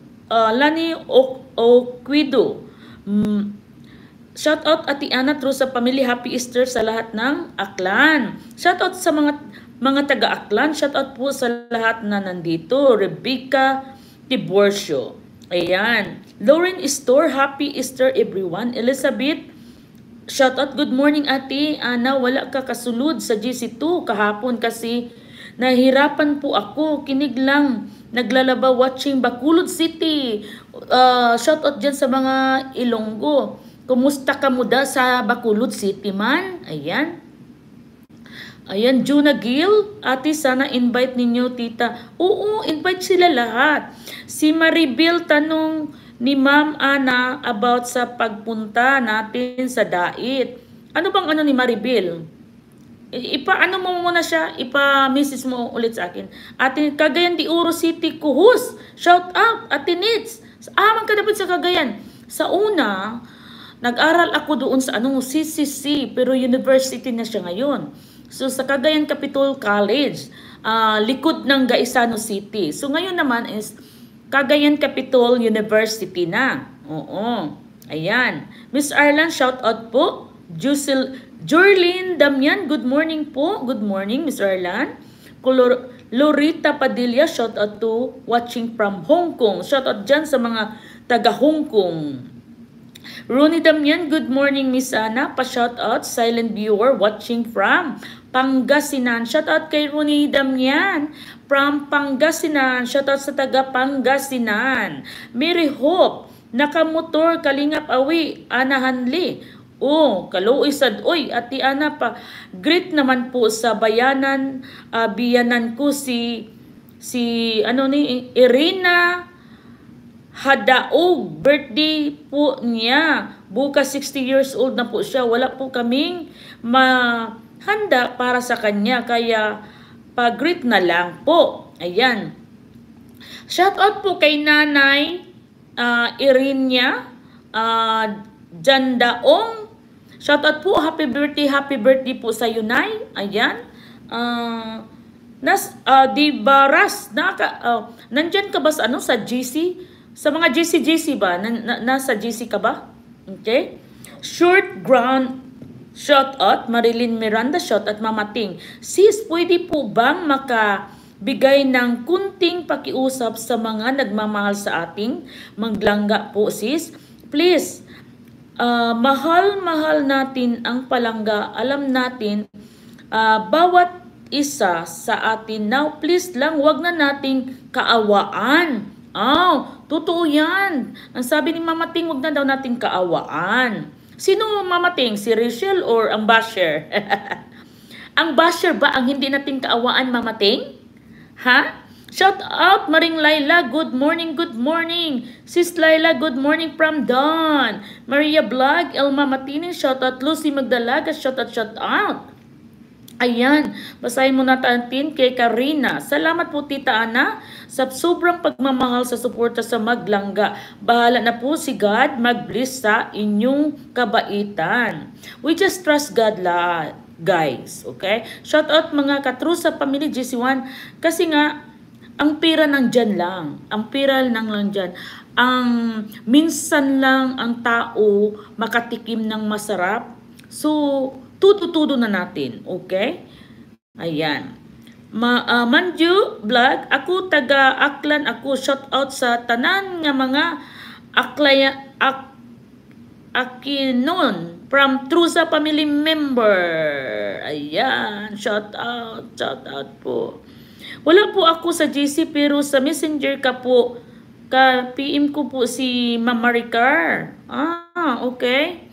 Oquido. Shout out Ate Ana, Trusa Family, Happy Easter sa lahat ng Aklan. Shout out sa mga mga taga-Aklan, shout out po sa lahat na nandito. Rebecca Tiborcio. Ayan. Lauren Store, happy Easter everyone. Elizabeth, shout out, good morning ate. Ana, wala ka kasulod sa GC2 kahapon kasi nahirapan po ako. Kinig lang. Naglalaba watching Bacolod City. Shout out dyan sa mga Ilonggo. Kumusta ka muda sa Bacolod City man? Ayan. Ayan, Juna Gil, ate sana invite ninyo tita. Oo, invite sila lahat. Si Maribel tanong ni Ma'am Ana about sa pagpunta natin sa Dait. Ano bang ano ni Maribel? Ipa-ano mo muna siya, ipa-message mo ulit sa akin. Ate Cagayan de Oro City, Kuhus. Shout out, Ate Nits. Amang ka dapat sa Cagayan. Sa una, nag-aral ako doon sa CCC, pero university na siya ngayon. So sa Cagayan Capitol College, likod ng Gaisano City. So ngayon naman is Cagayan Capitol University na. Oo. Ayan. Miss Arlan, shout out po. Jorlyn Damian, good morning po. Good morning, Miss Arlan. Lorita Padilla, shout out to watching from Hong Kong. Shout out dyan sa mga taga Hong Kong. Ronnie Damian, good morning Miss Ana. Pa-shout out, silent viewer watching from Pangasinan. Shout out kay Ronnie Damian from Pangasinan. Shout out sa taga Pangasinan. Mary Hope, nakamotor Kalingap Awi, Ana Hanli. Oh, kaluisad. Oy, ati Ana pa. Great naman po sa bayanan, biyanan ko si Irina Hadaog, birthday po niya. Bukas 60 years old na po siya. Wala po kaming mahanda para sa kanya. Kaya pag-greet na lang po. Ayan. Shout out po kay Nanay Irinia Jandaong. Shout out po. Happy birthday po sa Yunay. Ayan. Di Baras. Nandyan ka ba sa sa GC? Sa mga GC ba? Nasa GC ka ba? Okay. Short ground shout out. Marilyn Miranda shout out. Mamating. Sis, pwede po bang makabigay ng kunting pakiusap sa mga nagmamahal sa ating maglangga po sis? Please, mahal natin ang palangga. Alam natin, bawat isa sa atin. Now, please lang, wag na nating kaawaan. Totoo yan. Ang sabi ni Mamating, wag na daw nating kaawaan. Sino Mamating? Si Rachel or ang basher? Ang basher ba ang hindi nating kaawaan, Mamating? Ha? Shout out, Maring Laila. Good morning, good morning. Sis Laila, good morning from Dawn. Maria Vlog, Elma Matinin, shout out. Lucy Magdalaga, shout out. Ayan, basahin mo natin kay Karina. Salamat po Tita Ana sa sobrang pagmamahal sa suporta sa Maglangga. Bahala na po si God mag-bless sa inyong kabaitan. We just trust God guys. Okay? Shout out mga katru sa Pamilya GC1 kasi nga ang pera nandyan lang. Ang pera lang dyan. Ang minsan lang ang tao makatikim ng masarap. So, tudo na natin. Okay? Ayan. Manju Vlog, ako taga Aklan ako. Shout out sa tanan nga mga Akinon from Trusa family member. Ayan. Shout out po. Wala po ako sa GC pero sa Messenger ka po. PM ko po si Mama Ricar. Okay.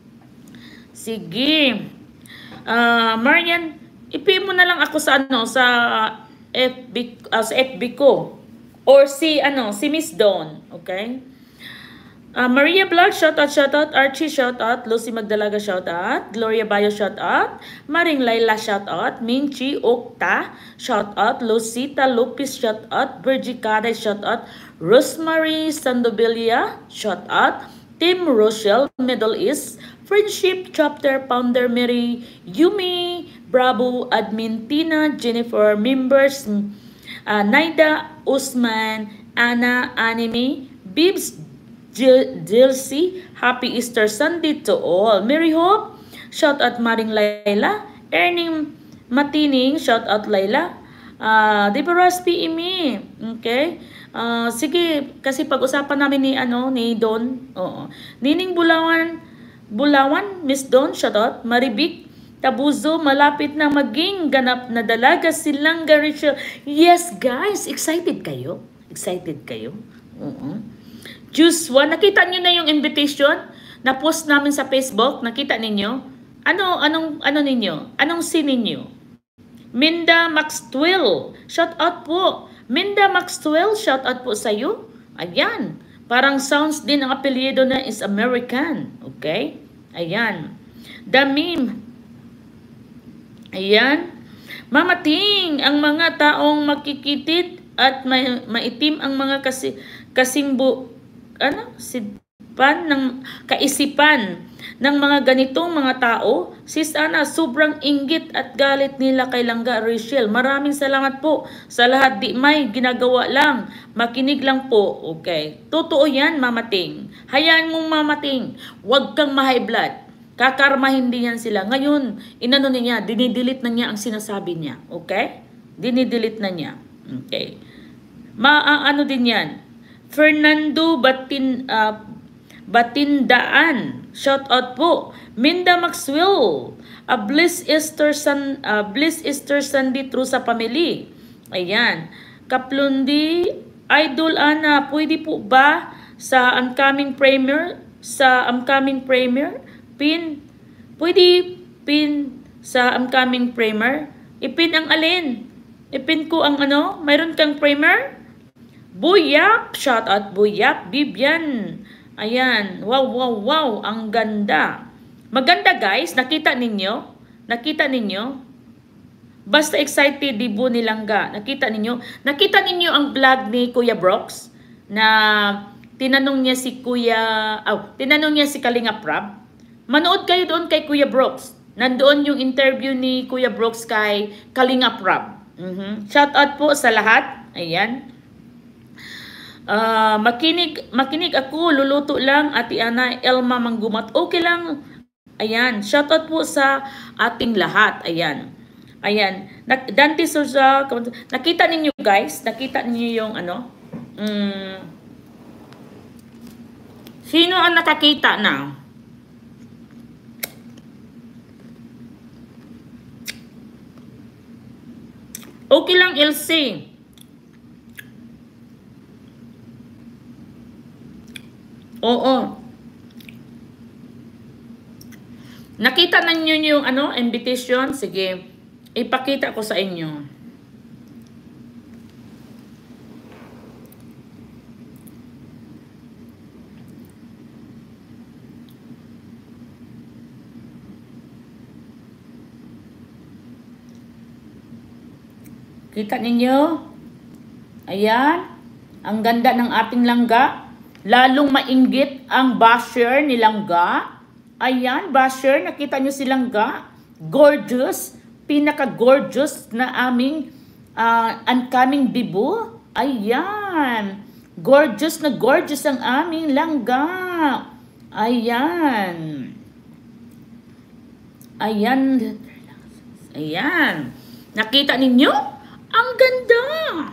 Sige. Marian, i-PM mo na lang ako sa sa FB ko or si Miss Dawn, okay? Maria Vlog, shout out. Archie, shout out. Lucy Magdalaga, shout out. Gloria Bayo, shout out. Maring Laila, shout out. Minchi Okta, shout out. Lucita Lopez, shout out. Virgie Caday, shout out. Rosemary Sandobilia, shout out. Tim Rochelle, Middle East. Friendship Chapter Founder Mary Yumi, Bravo Admin Tina, Jennifer Members, Naida Usman, Anna Anime, Bibs Dilcy, Happy Easter Sunday to all. Mary Hope, shout out Maring Laila, Erning Matining, shout out Layla. Deborah's PME. Okay? Sige, kasi pag-usapan namin ni Don. Oo. Nining Bulawan, Miss Don, shout out. Maribik Tabuzo, malapit na maging ganap na dalaga silang Rachel. Yes, guys, excited kayo? Excited kayo? Juice 1, nakita niyo na yung invitation na post namin sa Facebook? Nakita ninyo? Anong ninyo? Anong scene ninyo? Minda Maxwell, shout out po. Minda Maxwell, shout out po sa iyo. Ayan. Parang sounds din ang apelyido na is American. Okay? Ayan. Damim. Ayan. Mamating ang mga taong makikitid at maitim ang mga kaisipan ng mga ganitong mga tao. Sis Ana, sobrang inggit at galit nila kay Langga Rachel. Maraming salamat po sa lahat. Di may ginagawa lang. Makinig lang po. Okay. Totoo yan, Mamating. Hayaan mong Mamating. Huwag kang ma-high blood. Kakarmahin din yan sila. Ngayon, dinidelete na niya ang sinasabi niya. Okay? Dinidelete na niya. Okay. Ano din yan? Fernando Batindaan. Shout out po. Minda Maxwell. Bliss Easter Sunday through sa family. Ayan. Kaplundi, Idol Ana, pwede po ba sa upcoming premier? Pwede pin sa upcoming primer. Ipin ang alin? Ipin ko ang mayroon kang primer? Buyap! Shout out Buyap. Bibian. Ayan. Wow. Ang ganda. Maganda guys. Nakita ninyo? Basta excited dibo ni Langga. Nakita ninyo ang vlog ni Kuya Brooks na tinanong niya si Kalinga Prab. Manood kayo doon kay Kuya Brooks. Nandoon yung interview ni Kuya Brooks kay Kalinga Prab. Shout out po sa lahat. Ayan. Makinig ako. Luluto lang. Ate Ana, Elma Manggumat. Okay lang. Ayan. Shout out po sa ating lahat. Ayan. Dante Souza. Nakita ninyo guys. Nakita ninyo yung sino ang nakakita na? Okay lang, LC. Oo. Nakita na niyo yung invitation? Sige, ipakita ko sa inyo. Kita ninyo? Ayan. Ang ganda ng ating Langga. Lalong mainggit ang basher ni Langga. Ayan, basher. Nakita nyo si Langga. Gorgeous. Pinaka-gorgeous na aming oncoming debut. Ayan. Gorgeous na gorgeous ang aming Langga. Ayan. Nakita ninyo? Ang ganda!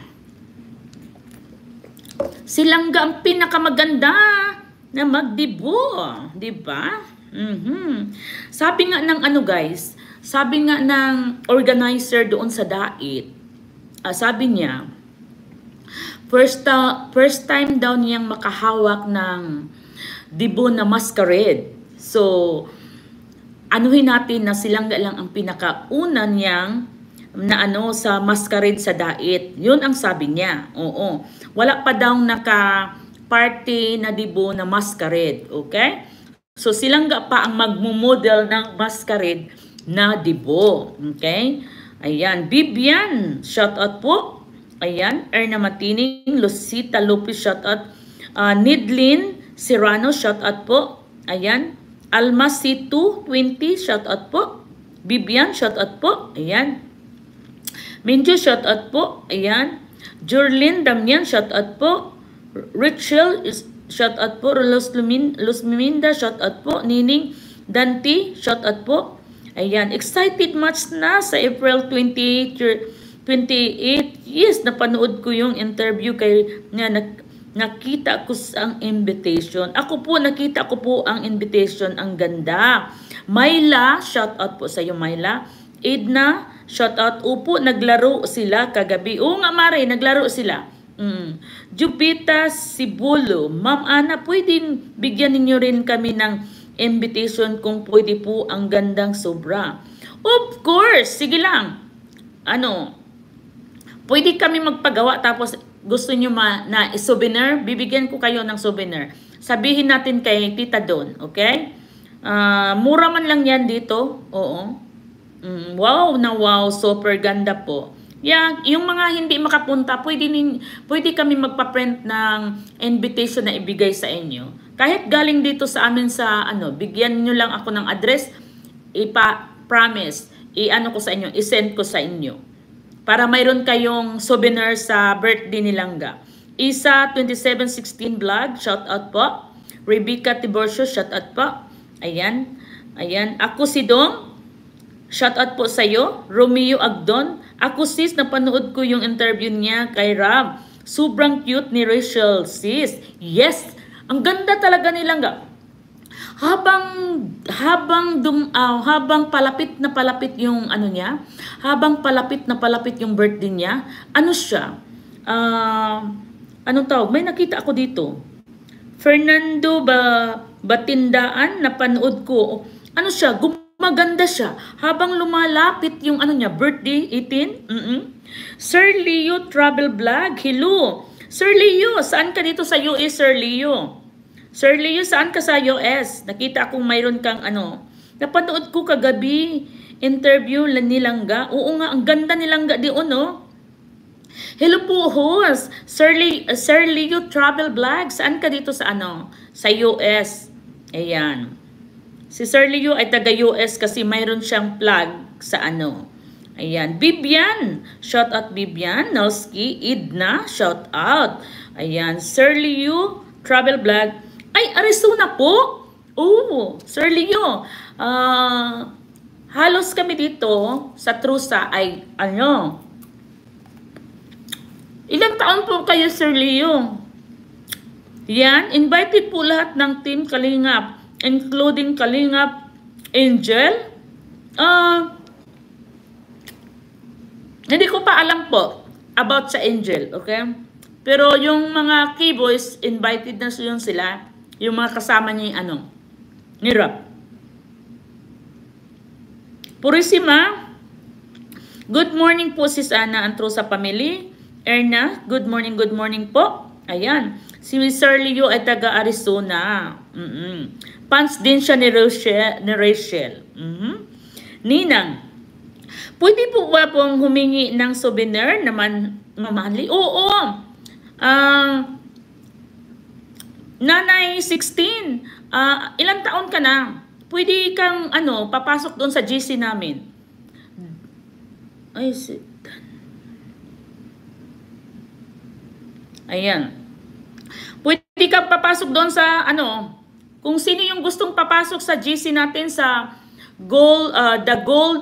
Si Langga ang pinakamaganda na magdibo. Diba? Sabi nga ng guys, sabi nga ng organizer doon sa Dait, sabi niya, first time daw niyang makahawak ng dibo na masquerade. So, anuhin natin na si Langga lang ang pinakauna niyang sa masquerade sa Dait. Yun ang sabi niya. Oo. Wala pa daw naka-party na dibo na masquerade. Okay? So, si Langga pa ang magmumodel ng masquerade na dibo. Okay? Ayan. Bibian, shout out po. Ayan. Erna Matining, Lucita Lopez, shout out. Nidlin Serrano, shout out po. Ayan. Alma C220, shout out po. Bibian, shout out po. Ayan. Minjo, shout out po. Ayan. Jorlyn Damian, shout out po. Rachel, shout out po. Luz Minda, shout out po. Nining Dante, shout out po. Ayan, excited much na sa April 28. Yes, napanood ko yung interview kay nakita ko ang invitation. Ako po, nakita ko po ang invitation. Ang ganda. Myla, shout out po sa iyo, Myla. Edna, shout out. Upo, naglaro sila kagabi. Oo nga, Mare, naglaro sila. Jupita Sibulo, Ma'am Ana, pwedeng bigyan ninyo rin kami ng invitation kung pwede po, ang gandang sobra. Of course, sige lang. Pwede kami magpagawa tapos gusto nyo na souvenir, bibigyan ko kayo ng souvenir. Sabihin natin kay Tita Don, okay? Mura man lang yan dito. Oo. Wow na wow, super ganda po. Yeah, yung mga hindi makapunta, pwede kami magpa-print ng invitation na ibigay sa inyo. Kahit galing dito sa amin sa bigyan nyo lang ako ng address, promise, ko sa inyo, i-send ko sa inyo. Para mayroon kayong souvenir sa birthday ni Langga. Isa 2716 vlog, shout out po. Rebecca Tiborcio, shout out po. Ayan. Ako si Dong, shout out po sa iyo. Romeo Agdon, ako sis, napanood ko yung interview niya kay Rab. Sobrang cute ni Rachel, sis. Yes, ang ganda talaga ni Langga. Habang palapit na palapit yung niya, habang palapit na palapit yung birthday niya, siya? Anong tawag? May nakita ako dito. Fernando Batindaan, napanood ko. Siya? Gumaganda siya. Habang lumalapit yung niya, birthday, 18. Sir Leo Travel Vlog, hello. Sir Leo, saan ka dito sa US, Sir Leo? Sir Leo, saan ka sa US? Nakita akong mayroon kang Napanood ko kagabi, interview ni Langga. Oo nga, ang ganda ni Langga di Hello po, host. Sir Leo Travel Vlog, saan ka dito sa sa US? Ayan. Si Sir Leo ay taga US kasi mayroon siyang plug sa Ayan. Bibian, shout out Bibian. Nalski, Idna, shout out. Ayan. Sir Leo Travel Vlog. Ay, Arizona po. Oo, Sir Leo. Halos kami dito sa Trusa ay ilang taon po kayo, Sir Leo? Yan, invited po lahat ng team Kalingap, including Kalingap Angel. Hindi ko pa alam po about sa Angel, okay? Pero yung mga key boys, invited na sila. Yung mga kasama niya ni Rap. Purisima, good morning po sis Ana Antro sa family. Erna, good morning po. Ayan, si Sir Leo ay taga Arizona. Fans din siya ni Rachel. Ninang, pwede po ba pong humingi ng souvenir naman mamahali? Oo. Nanay 16, ilang taon ka na? Pwede kang papasok doon sa GC namin. Ay, ayan. Pwede kang papasok doon sa kung sino yung gustong papasok sa GC natin sa the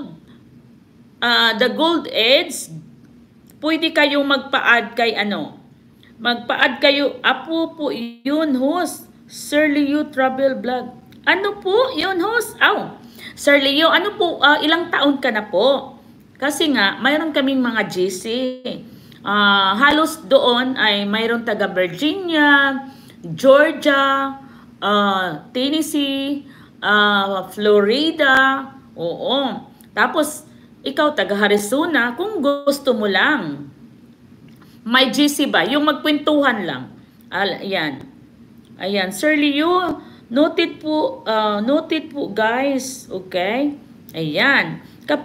gold edge, pwede kayong magpa-add kay magpa-add kayo. Apo po yun, host. Sir Leo Travel Vlog. Ano po yun, host? Sir Leo, ilang taon ka na po? Kasi nga, mayroon kaming mga GC. Halos doon ay mayroon taga Virginia, Georgia, Tennessee, Florida. Oo. Tapos, ikaw taga Arizona, kung gusto mo lang. May GC ba? Yung magkwentuhan lang. Ayan. Sir Leo, noted po guys. Okay? Ayan.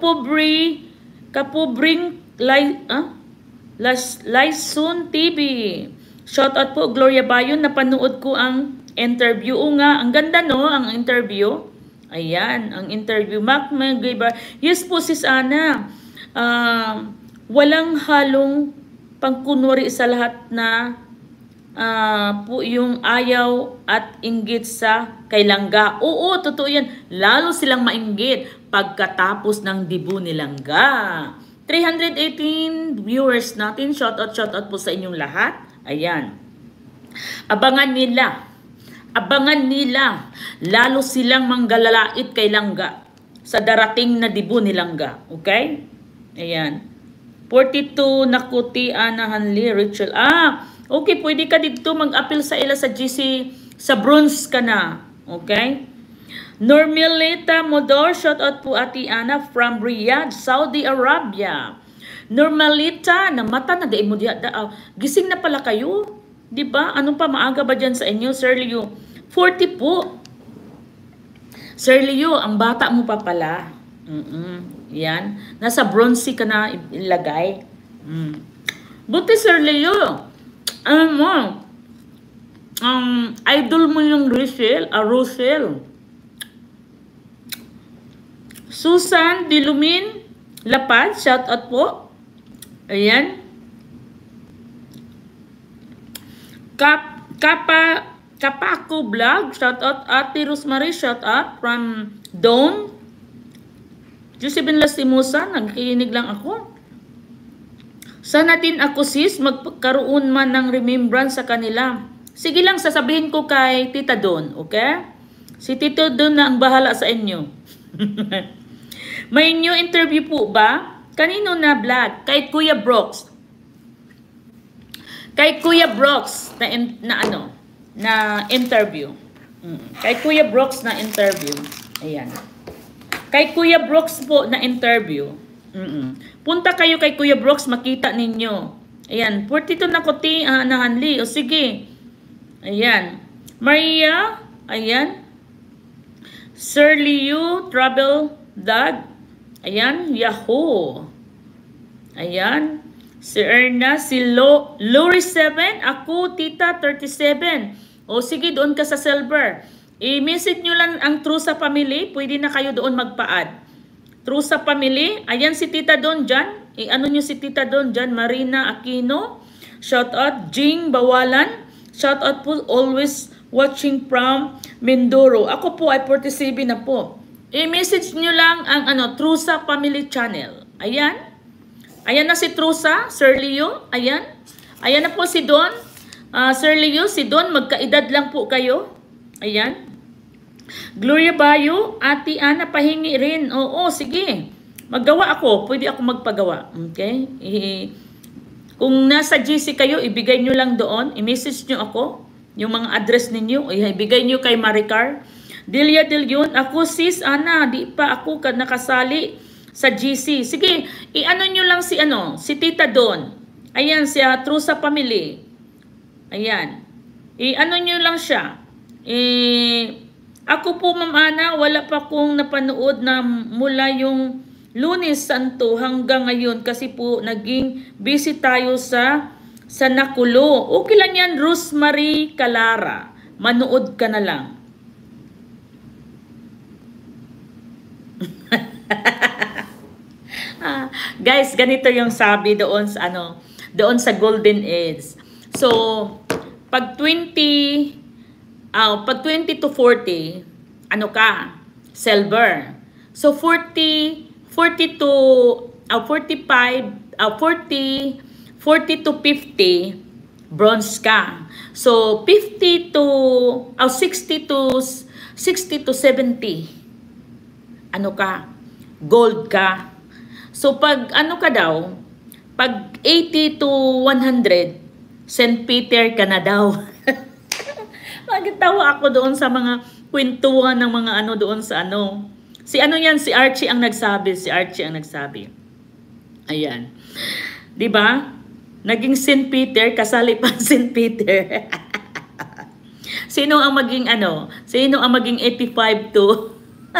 Kapobring Lyson TV. Shout out po, Gloria Bayon. Napanood ko ang interview. O nga, ang ganda ang interview. Ayan, ang interview. Mac Magibar. Yes po, sis Ana. Walang halong pangkunwari sa lahat na po yung ayaw at inggit sa kay Langga. Oo, totoo yan. Lalo silang mainggit pagkatapos ng debut ni Langga. 318 viewers natin. Shout out po sa inyong lahat. Ayan. Abangan nila. Abangan nila. Lalo silang manggalalait kay Langga sa darating na debut ni Langga. Okay? Ayan. 42 nakuti Ana Hanli Rachel. Okay, pwede ka dito mag-appeal sa ila sa GC sa bronze ka na. Okay? Normalita Modor, shout out po Ati Ana from Riyadh, Saudi Arabia. Normalita, namata na dai mo diha. Gising na pala kayo. 'Di ba? Anong pa maaga ba diyan sa inyo, Sir Leo? 40 po. Sir Leo, ang bata mo pa pala. Yan. Nasa bronze ka na ilagay. Buti Sir Leo. Idol mo yung Rosel. Susan Dilumin Lapad, shout out po. Ayan. Kapako Vlog, shout out. Ate Rosemary, shout out from Dawn. Josephine Lastimosa, nagkikinig lang ako. Sana din ako sis, magkaroon man ng remembrance sa kanila. Sige lang, sasabihin ko kay Tita Don, okay? Si Tito Don na ang bahala sa inyo. May new interview po ba? Kanino na vlog? Kay Kuya Brooks. Kay Kuya Brooks na interview. Kay Kuya Brooks na interview. Ayan. Kay Kuya Brooks po na interview. Punta kayo kay Kuya Brooks, makita ninyo. Ayan, 42 na kuti na Hanli. O sige. Ayan. Maria, ayan. Sir Liu, Travel Dog. Ayan, Yahoo. Ayan. Si Erna, si Lori 7, ako, Tita 37. O sige, doon ka sa silver. I-message nyo lang ang True sa Family. Pwede na kayo doon magpa-add. True sa Family. Ayan si Tita Don dyan. I-ano nyo si Tita Don dyan. Marina Aquino. Shout out. Jing Bawalan. Shout out po. Always watching from Mindoro. Ako po ay 47 na po. I-message nyo lang ang True sa Family channel. Ayan. Ayan na si Trusa. Sir Leo. Ayan. Ayan na po si Don. Sir Leo, si Don. Magkaedad lang po kayo. Ayan. Gloria Bayo, Ate Ana, pahingi rin. Oo, sige. Maggawa ako. Pwede ako magpagawa. Okay? Kung nasa GC kayo, ibigay nyo lang doon. I-message nyo ako. Yung mga address ninyo. Ibigay nyo kay Maricar. Delia Delion, ako sis, Ana, di pa ako nakasali sa GC. Sige, i-ano nyo lang si Tita Don. Ayan, siya, True sa Family. Ayan. I-ano nyo lang siya. Ako po, Ma'am Ana, wala pa akong napanood na mula yung Lunes Santo hanggang ngayon kasi po naging busy tayo sa Nakulo. Okay lang yan, Rosemary Calara. Manood ka na lang. Guys, ganito yung sabi doon sa Golden Age. So, pag 20 to 40, silver. So 40 to 50, bronze ka. So 60 to 70, gold ka. So pag pag 80 to 100, St. Peter ka na daw. Nagtawa ako doon sa mga kwentuhan ng mga doon sa Si Archie ang nagsabi. Ayan. 'Di ba? Naging St. Peter, kasali pa St. Peter. Sino ang maging 85 to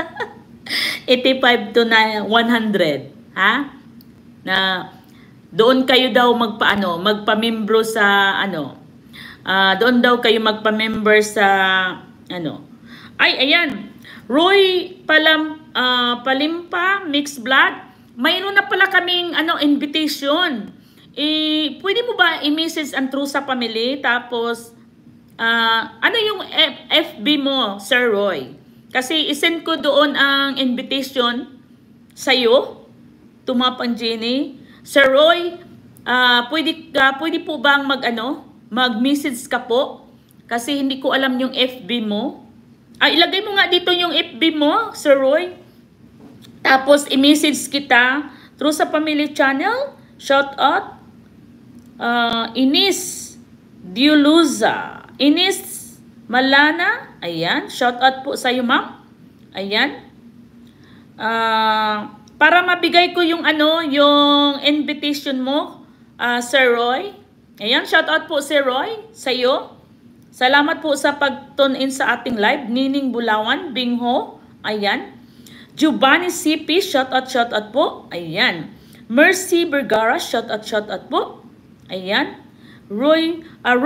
85 to 100, ha? Na doon kayo daw magpa-membro sa doon daw kayo magpa-member sa ayan. Roy Palimpa Mixed Blood. Mayroon na pala kaming invitation. Pwede mo ba i-message ang True sa Family? Tapos, ano yung FB mo, Sir Roy? Kasi isend ko doon ang invitation sa'yo, Tumapang Jenny. Sir Roy, pwede po bang mag-message ka po? Kasi hindi ko alam yung FB mo. Ilagay mo nga dito yung FB mo, Sir Roy. Tapos, i-message kita True sa Family Channel. Shout out. Ines Diuluza. Ines Malana. Ayan. Shout out po sa iyo, ma'am. Ayan. Para mabigay ko yung yung invitation mo, Sir Roy. Ayan. Shout out po, Sir Roy, sa iyo. Salamat po sa pag-tune in sa ating live. Nining Bulawan, Bingho. Ayan. Giovanni CP, shout out po. Ayan. Mercy Vergara, shout out po. Ayan. Roy,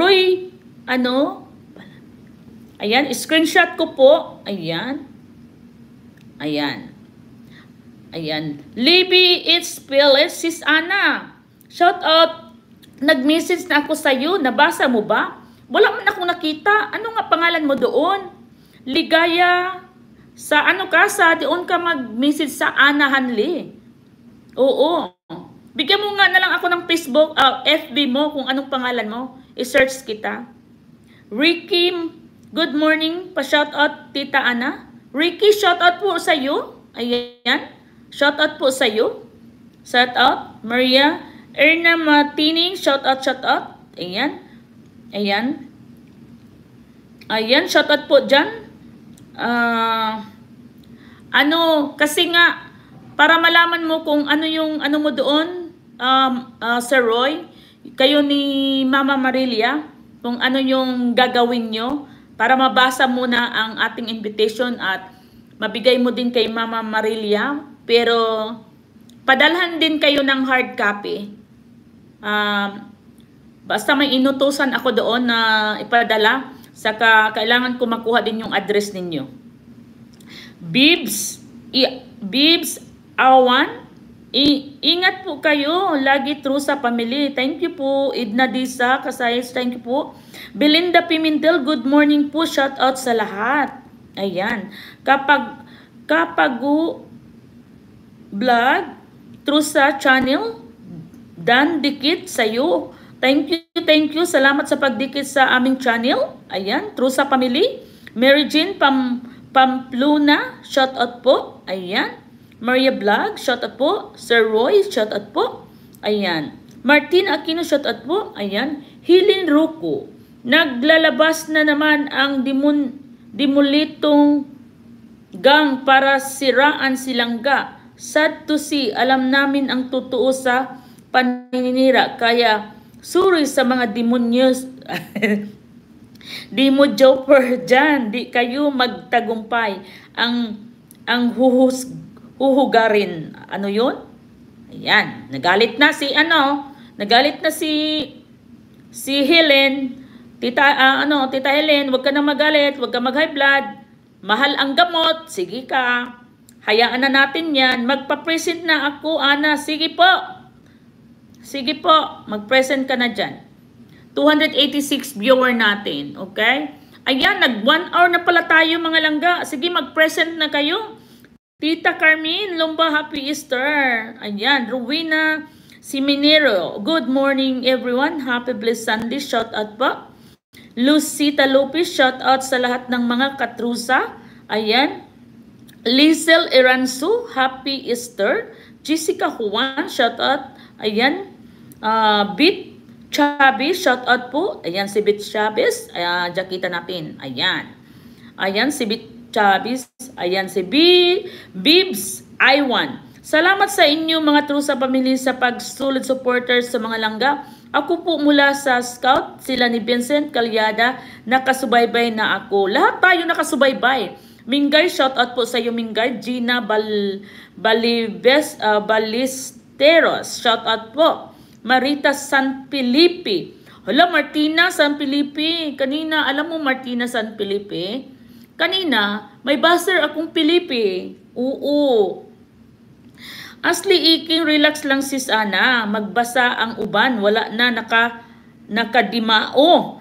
ayan, screenshot ko po. Ayan. Ayan. Ayan. Libby, it's Phyllis, Sis Ana. Shout out. Nag-message na ako sa iyo. Nabasa mo ba? Wala man akong nakita. Ano nga pangalan mo doon? Ligaya. Sa doon ka mag-message sa Ana Hanli. Oo. Bigyan mo nga na lang ako ng Facebook, FB mo kung anong pangalan mo. I-search kita. Ricky, good morning. Pa-shoutout, Tita Ana. Ricky, shoutout po sa iyo. Ayan. Shoutout po sa iyo. Shoutout. Maria. Erna Matining, shoutout. Ayan. Ayan. Ayan, shoutout po dyan. Kasi nga, para malaman mo kung ano yung mo doon, Sir Roy, kayo ni Mama Marilia, kung ano yung gagawin nyo, para mabasa muna ang ating invitation at mabigay mo din kay Mama Marilia, pero padalhan din kayo ng hard copy. Basta may inutusan ako doon na ipadala, saka kailangan ko makuha din yung address ninyo. Bibs Awan, ingat po kayo. Lagi True sa Family. Thank you po. Edna Disa Casayes, thank you po. Belinda Pimentel, good morning po. Shout out sa lahat. Ayan. Kapagu Vlog, True sa Channel, Dan Dikit sa'yo. Thank you. Salamat sa pagdikit sa aming channel. Ayan, True sa Family. Mary Jean Pamplona, shout out po. Ayan. Maria Vlog, shout out po. Sir Roy, shout out po. Ayan. Martin Aquino, shout out po. Ayan. Hilin Ruko. Naglalabas na naman ang dimulitong gang para siraan silangga. Sad to see. Alam namin ang totoo sa paninira. Kaya sorry sa mga demonyos. Di mo joker dyan. Di kayo magtagumpay. Ang huhugarin. Ano yun? Ayan. Nagalit na si Helen. Tita Helen, wag ka na magalit. Wag ka mag-high blood. Mahal ang gamot. Sige ka. Hayaan na natin yan. Magpa-present na ako, Ana. Sige po. Sige po. Mag-present ka na dyan. 286 viewer natin. Okay? Ayan, nag 1 hour na pala tayo mga langga. Sige, mag-present na kayo. Tita Carmen Lumba, Happy Easter. Ayan, Rowena Siminero. Good morning everyone. Happy blessed Sunday. Shout out po. Lucita Lopez, shout out sa lahat ng mga katrusa. Ayan. Lizel Eransu, Happy Easter. Jessica Juan, shout out. Ayan. Bit Chavez, shout out po. Ayan si Bit Chavez. Ayan, jakita natin. Ayan. Ayan si Bit Chavez. Ayan si Bibs Iwan. Salamat sa inyo mga True sa Family sa pagsulod supporters sa mga langga. Ako po mula sa Scout, sila ni Vincent Calyada, nakasubaybay na ako. Lahat tayo nakasubaybay. Mingay, shout out po sa iyo Mingay. Gina Balisteros, shout out po. Marita San Felipe. Hala, Martina San Felipe. Kanina, alam mo Martina San Felipe? Kanina, may buzzer akong Felipe. Oo. Asli iking, relax lang sis Ana. Magbasa ang uban. Wala na nakadimao.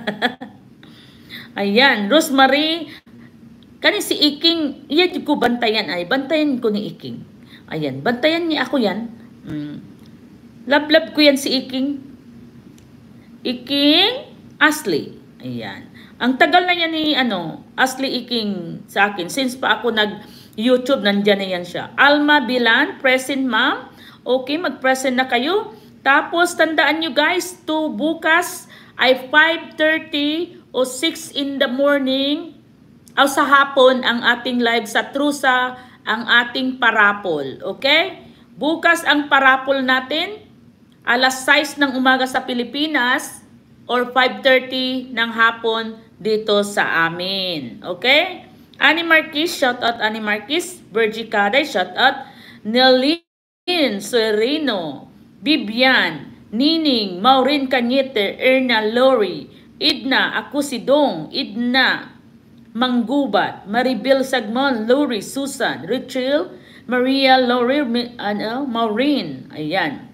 Ayan. Rosemary. Kani si Iking. Iyan ko bantayan ay. Bantayan ko ni Iking. Ayan. Bantayan niya ako yan. Love ko yan si Iking. Iking. Asli. Ayan. Ang tagal na yan ni Asli Iking sa akin. Since pa ako nag-YouTube, nandyan na yan siya. Alma Bilan, present ma'am. Okay, mag-present na kayo. Tapos, tandaan nyo guys, to bukas ay 5:30 o 6 in the morning o sa hapon ang ating live sa Trusa, ang ating parapol. Okay? Bukas ang parapol natin, alas 6 ng umaga sa Pilipinas or 5:30 ng hapon dito sa amin. Okay? Annie Marquez, shout out Annie Marquez. Virgie Caday, shout out. Nelin Sereno, Bibian, Nining, Maureen Cañete, Erna Lori, Idna, ako si Dong, Idna, Manggubat, Maribel Sagmon, Lori, Susan, Richel, Maria, Lori, Maureen. Ayan.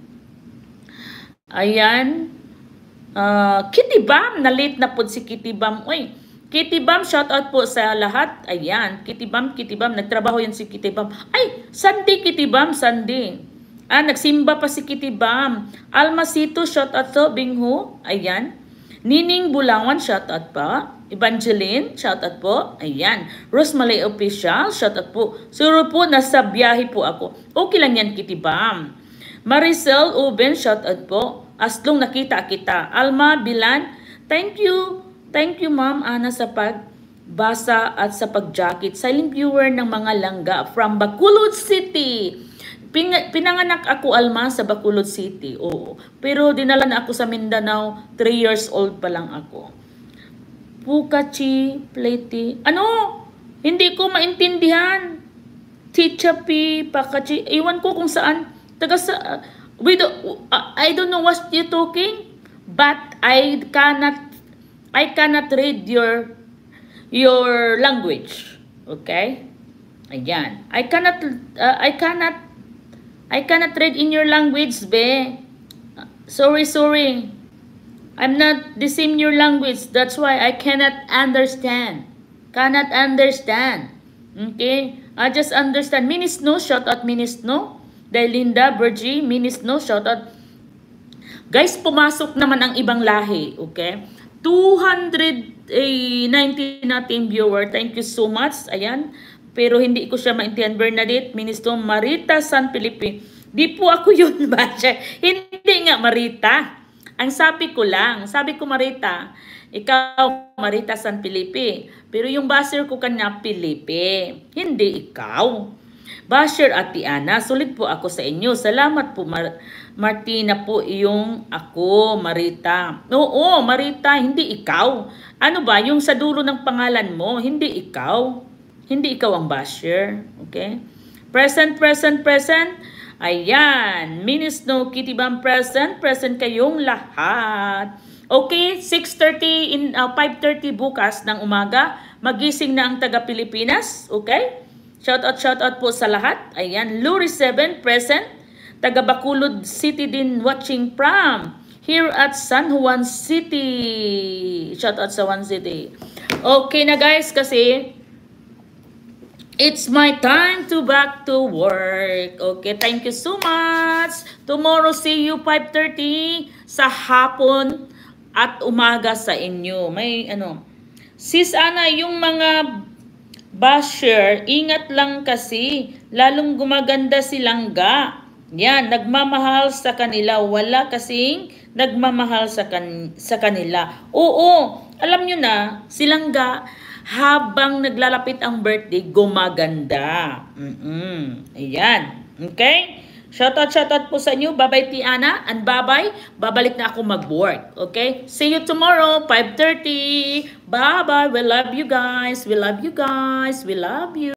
Ayan. Kitty Bam, na-late na po si Kitty Bam. Uy, Kitty Bam, shout out po sa lahat. Ayan, Kitty Bam, nagtrabaho yan si Kitty Bam. Ay, Sunday Kitty Bam, Sunday. Nagsimba pa si Kitty Bam. Almasito, shout out to, Bingho. Ayan. Nining Bulangan, shout out pa. Evangeline, shout out po. Ayan. Rosemary Official, shout out po. Suro po, nasa biyahe po ako. Okay lang yan, Kitty Bam. Maricel Uben, shout out po. Aslong nakita kita. Alma Bilan, thank you. Thank you Ma'am Ana sa pagbasa at sa pag-jacket. Silent viewer ng mga langga from Bacolod City. Pinanganak ako Alma sa Bacolod City. Oo. Pero dinala na ako sa Mindanao. 3 years old pa lang ako. Pukachi, Pleti. Ano? Hindi ko maintindihan. Chichapi, Pakachi. Iwan ko kung saan. Taga sa... I don't know what you're talking, but I cannot read your language. Okay? Ayan. I cannot read in your language, be. Sorry. I'm not the same your language. That's why I cannot understand. Okay? I just understand. Minisno, shout out Minisno. Linda, Virgie, Minisno, shout out. Guys, pumasok naman ang ibang lahi, okay? 290 nating viewer. Thank you so much. Ayan. Pero hindi ko siya maintindihan. Bernadette, Minisno, Marita San Felipe. Di po ako yun, Basher. Hindi nga, Marita. Ang sabi ko Marita, ikaw, Marita San Felipe. Pero yung Basher ko kanya, Felipe. Hindi ikaw. Basher at Tiana, sulit po ako sa inyo. Salamat po, Martina po yung ako, Marita. Oo, Marita, hindi ikaw. Ano ba, yung sa dulo ng pangalan mo, hindi ikaw. Hindi ikaw ang Basher. Okay? Present. Ayan. Minisno, Kitty Bam, present kayong lahat. Okay, 5:30 bukas ng umaga. Magising na ang taga-Pilipinas. Okay? Shout out po sa lahat. Ayan, Luri 7 present. Taga Bacolod City din watching from here at San Juan City. Shout out sa Juan City. Okay na guys, kasi it's my time to back to work. Okay, thank you so much. Tomorrow see you 5:30 sa hapon at umaga sa inyo. May Sis Ana, yung mga Basher, ingat lang kasi, lalong gumaganda si Langga. Yan, nagmamahal sa kanila. Wala kasing nagmamahal sa kanila. Oo, alam nyo na, si Langga, habang naglalapit ang birthday, gumaganda. Ayan, okay? Shoutout po sa inyo. Bye-bye, Tiana. And bye-bye. Babalik na ako mag-work. Okay? See you tomorrow, 5:30. Bye-bye. We love you guys. We love you.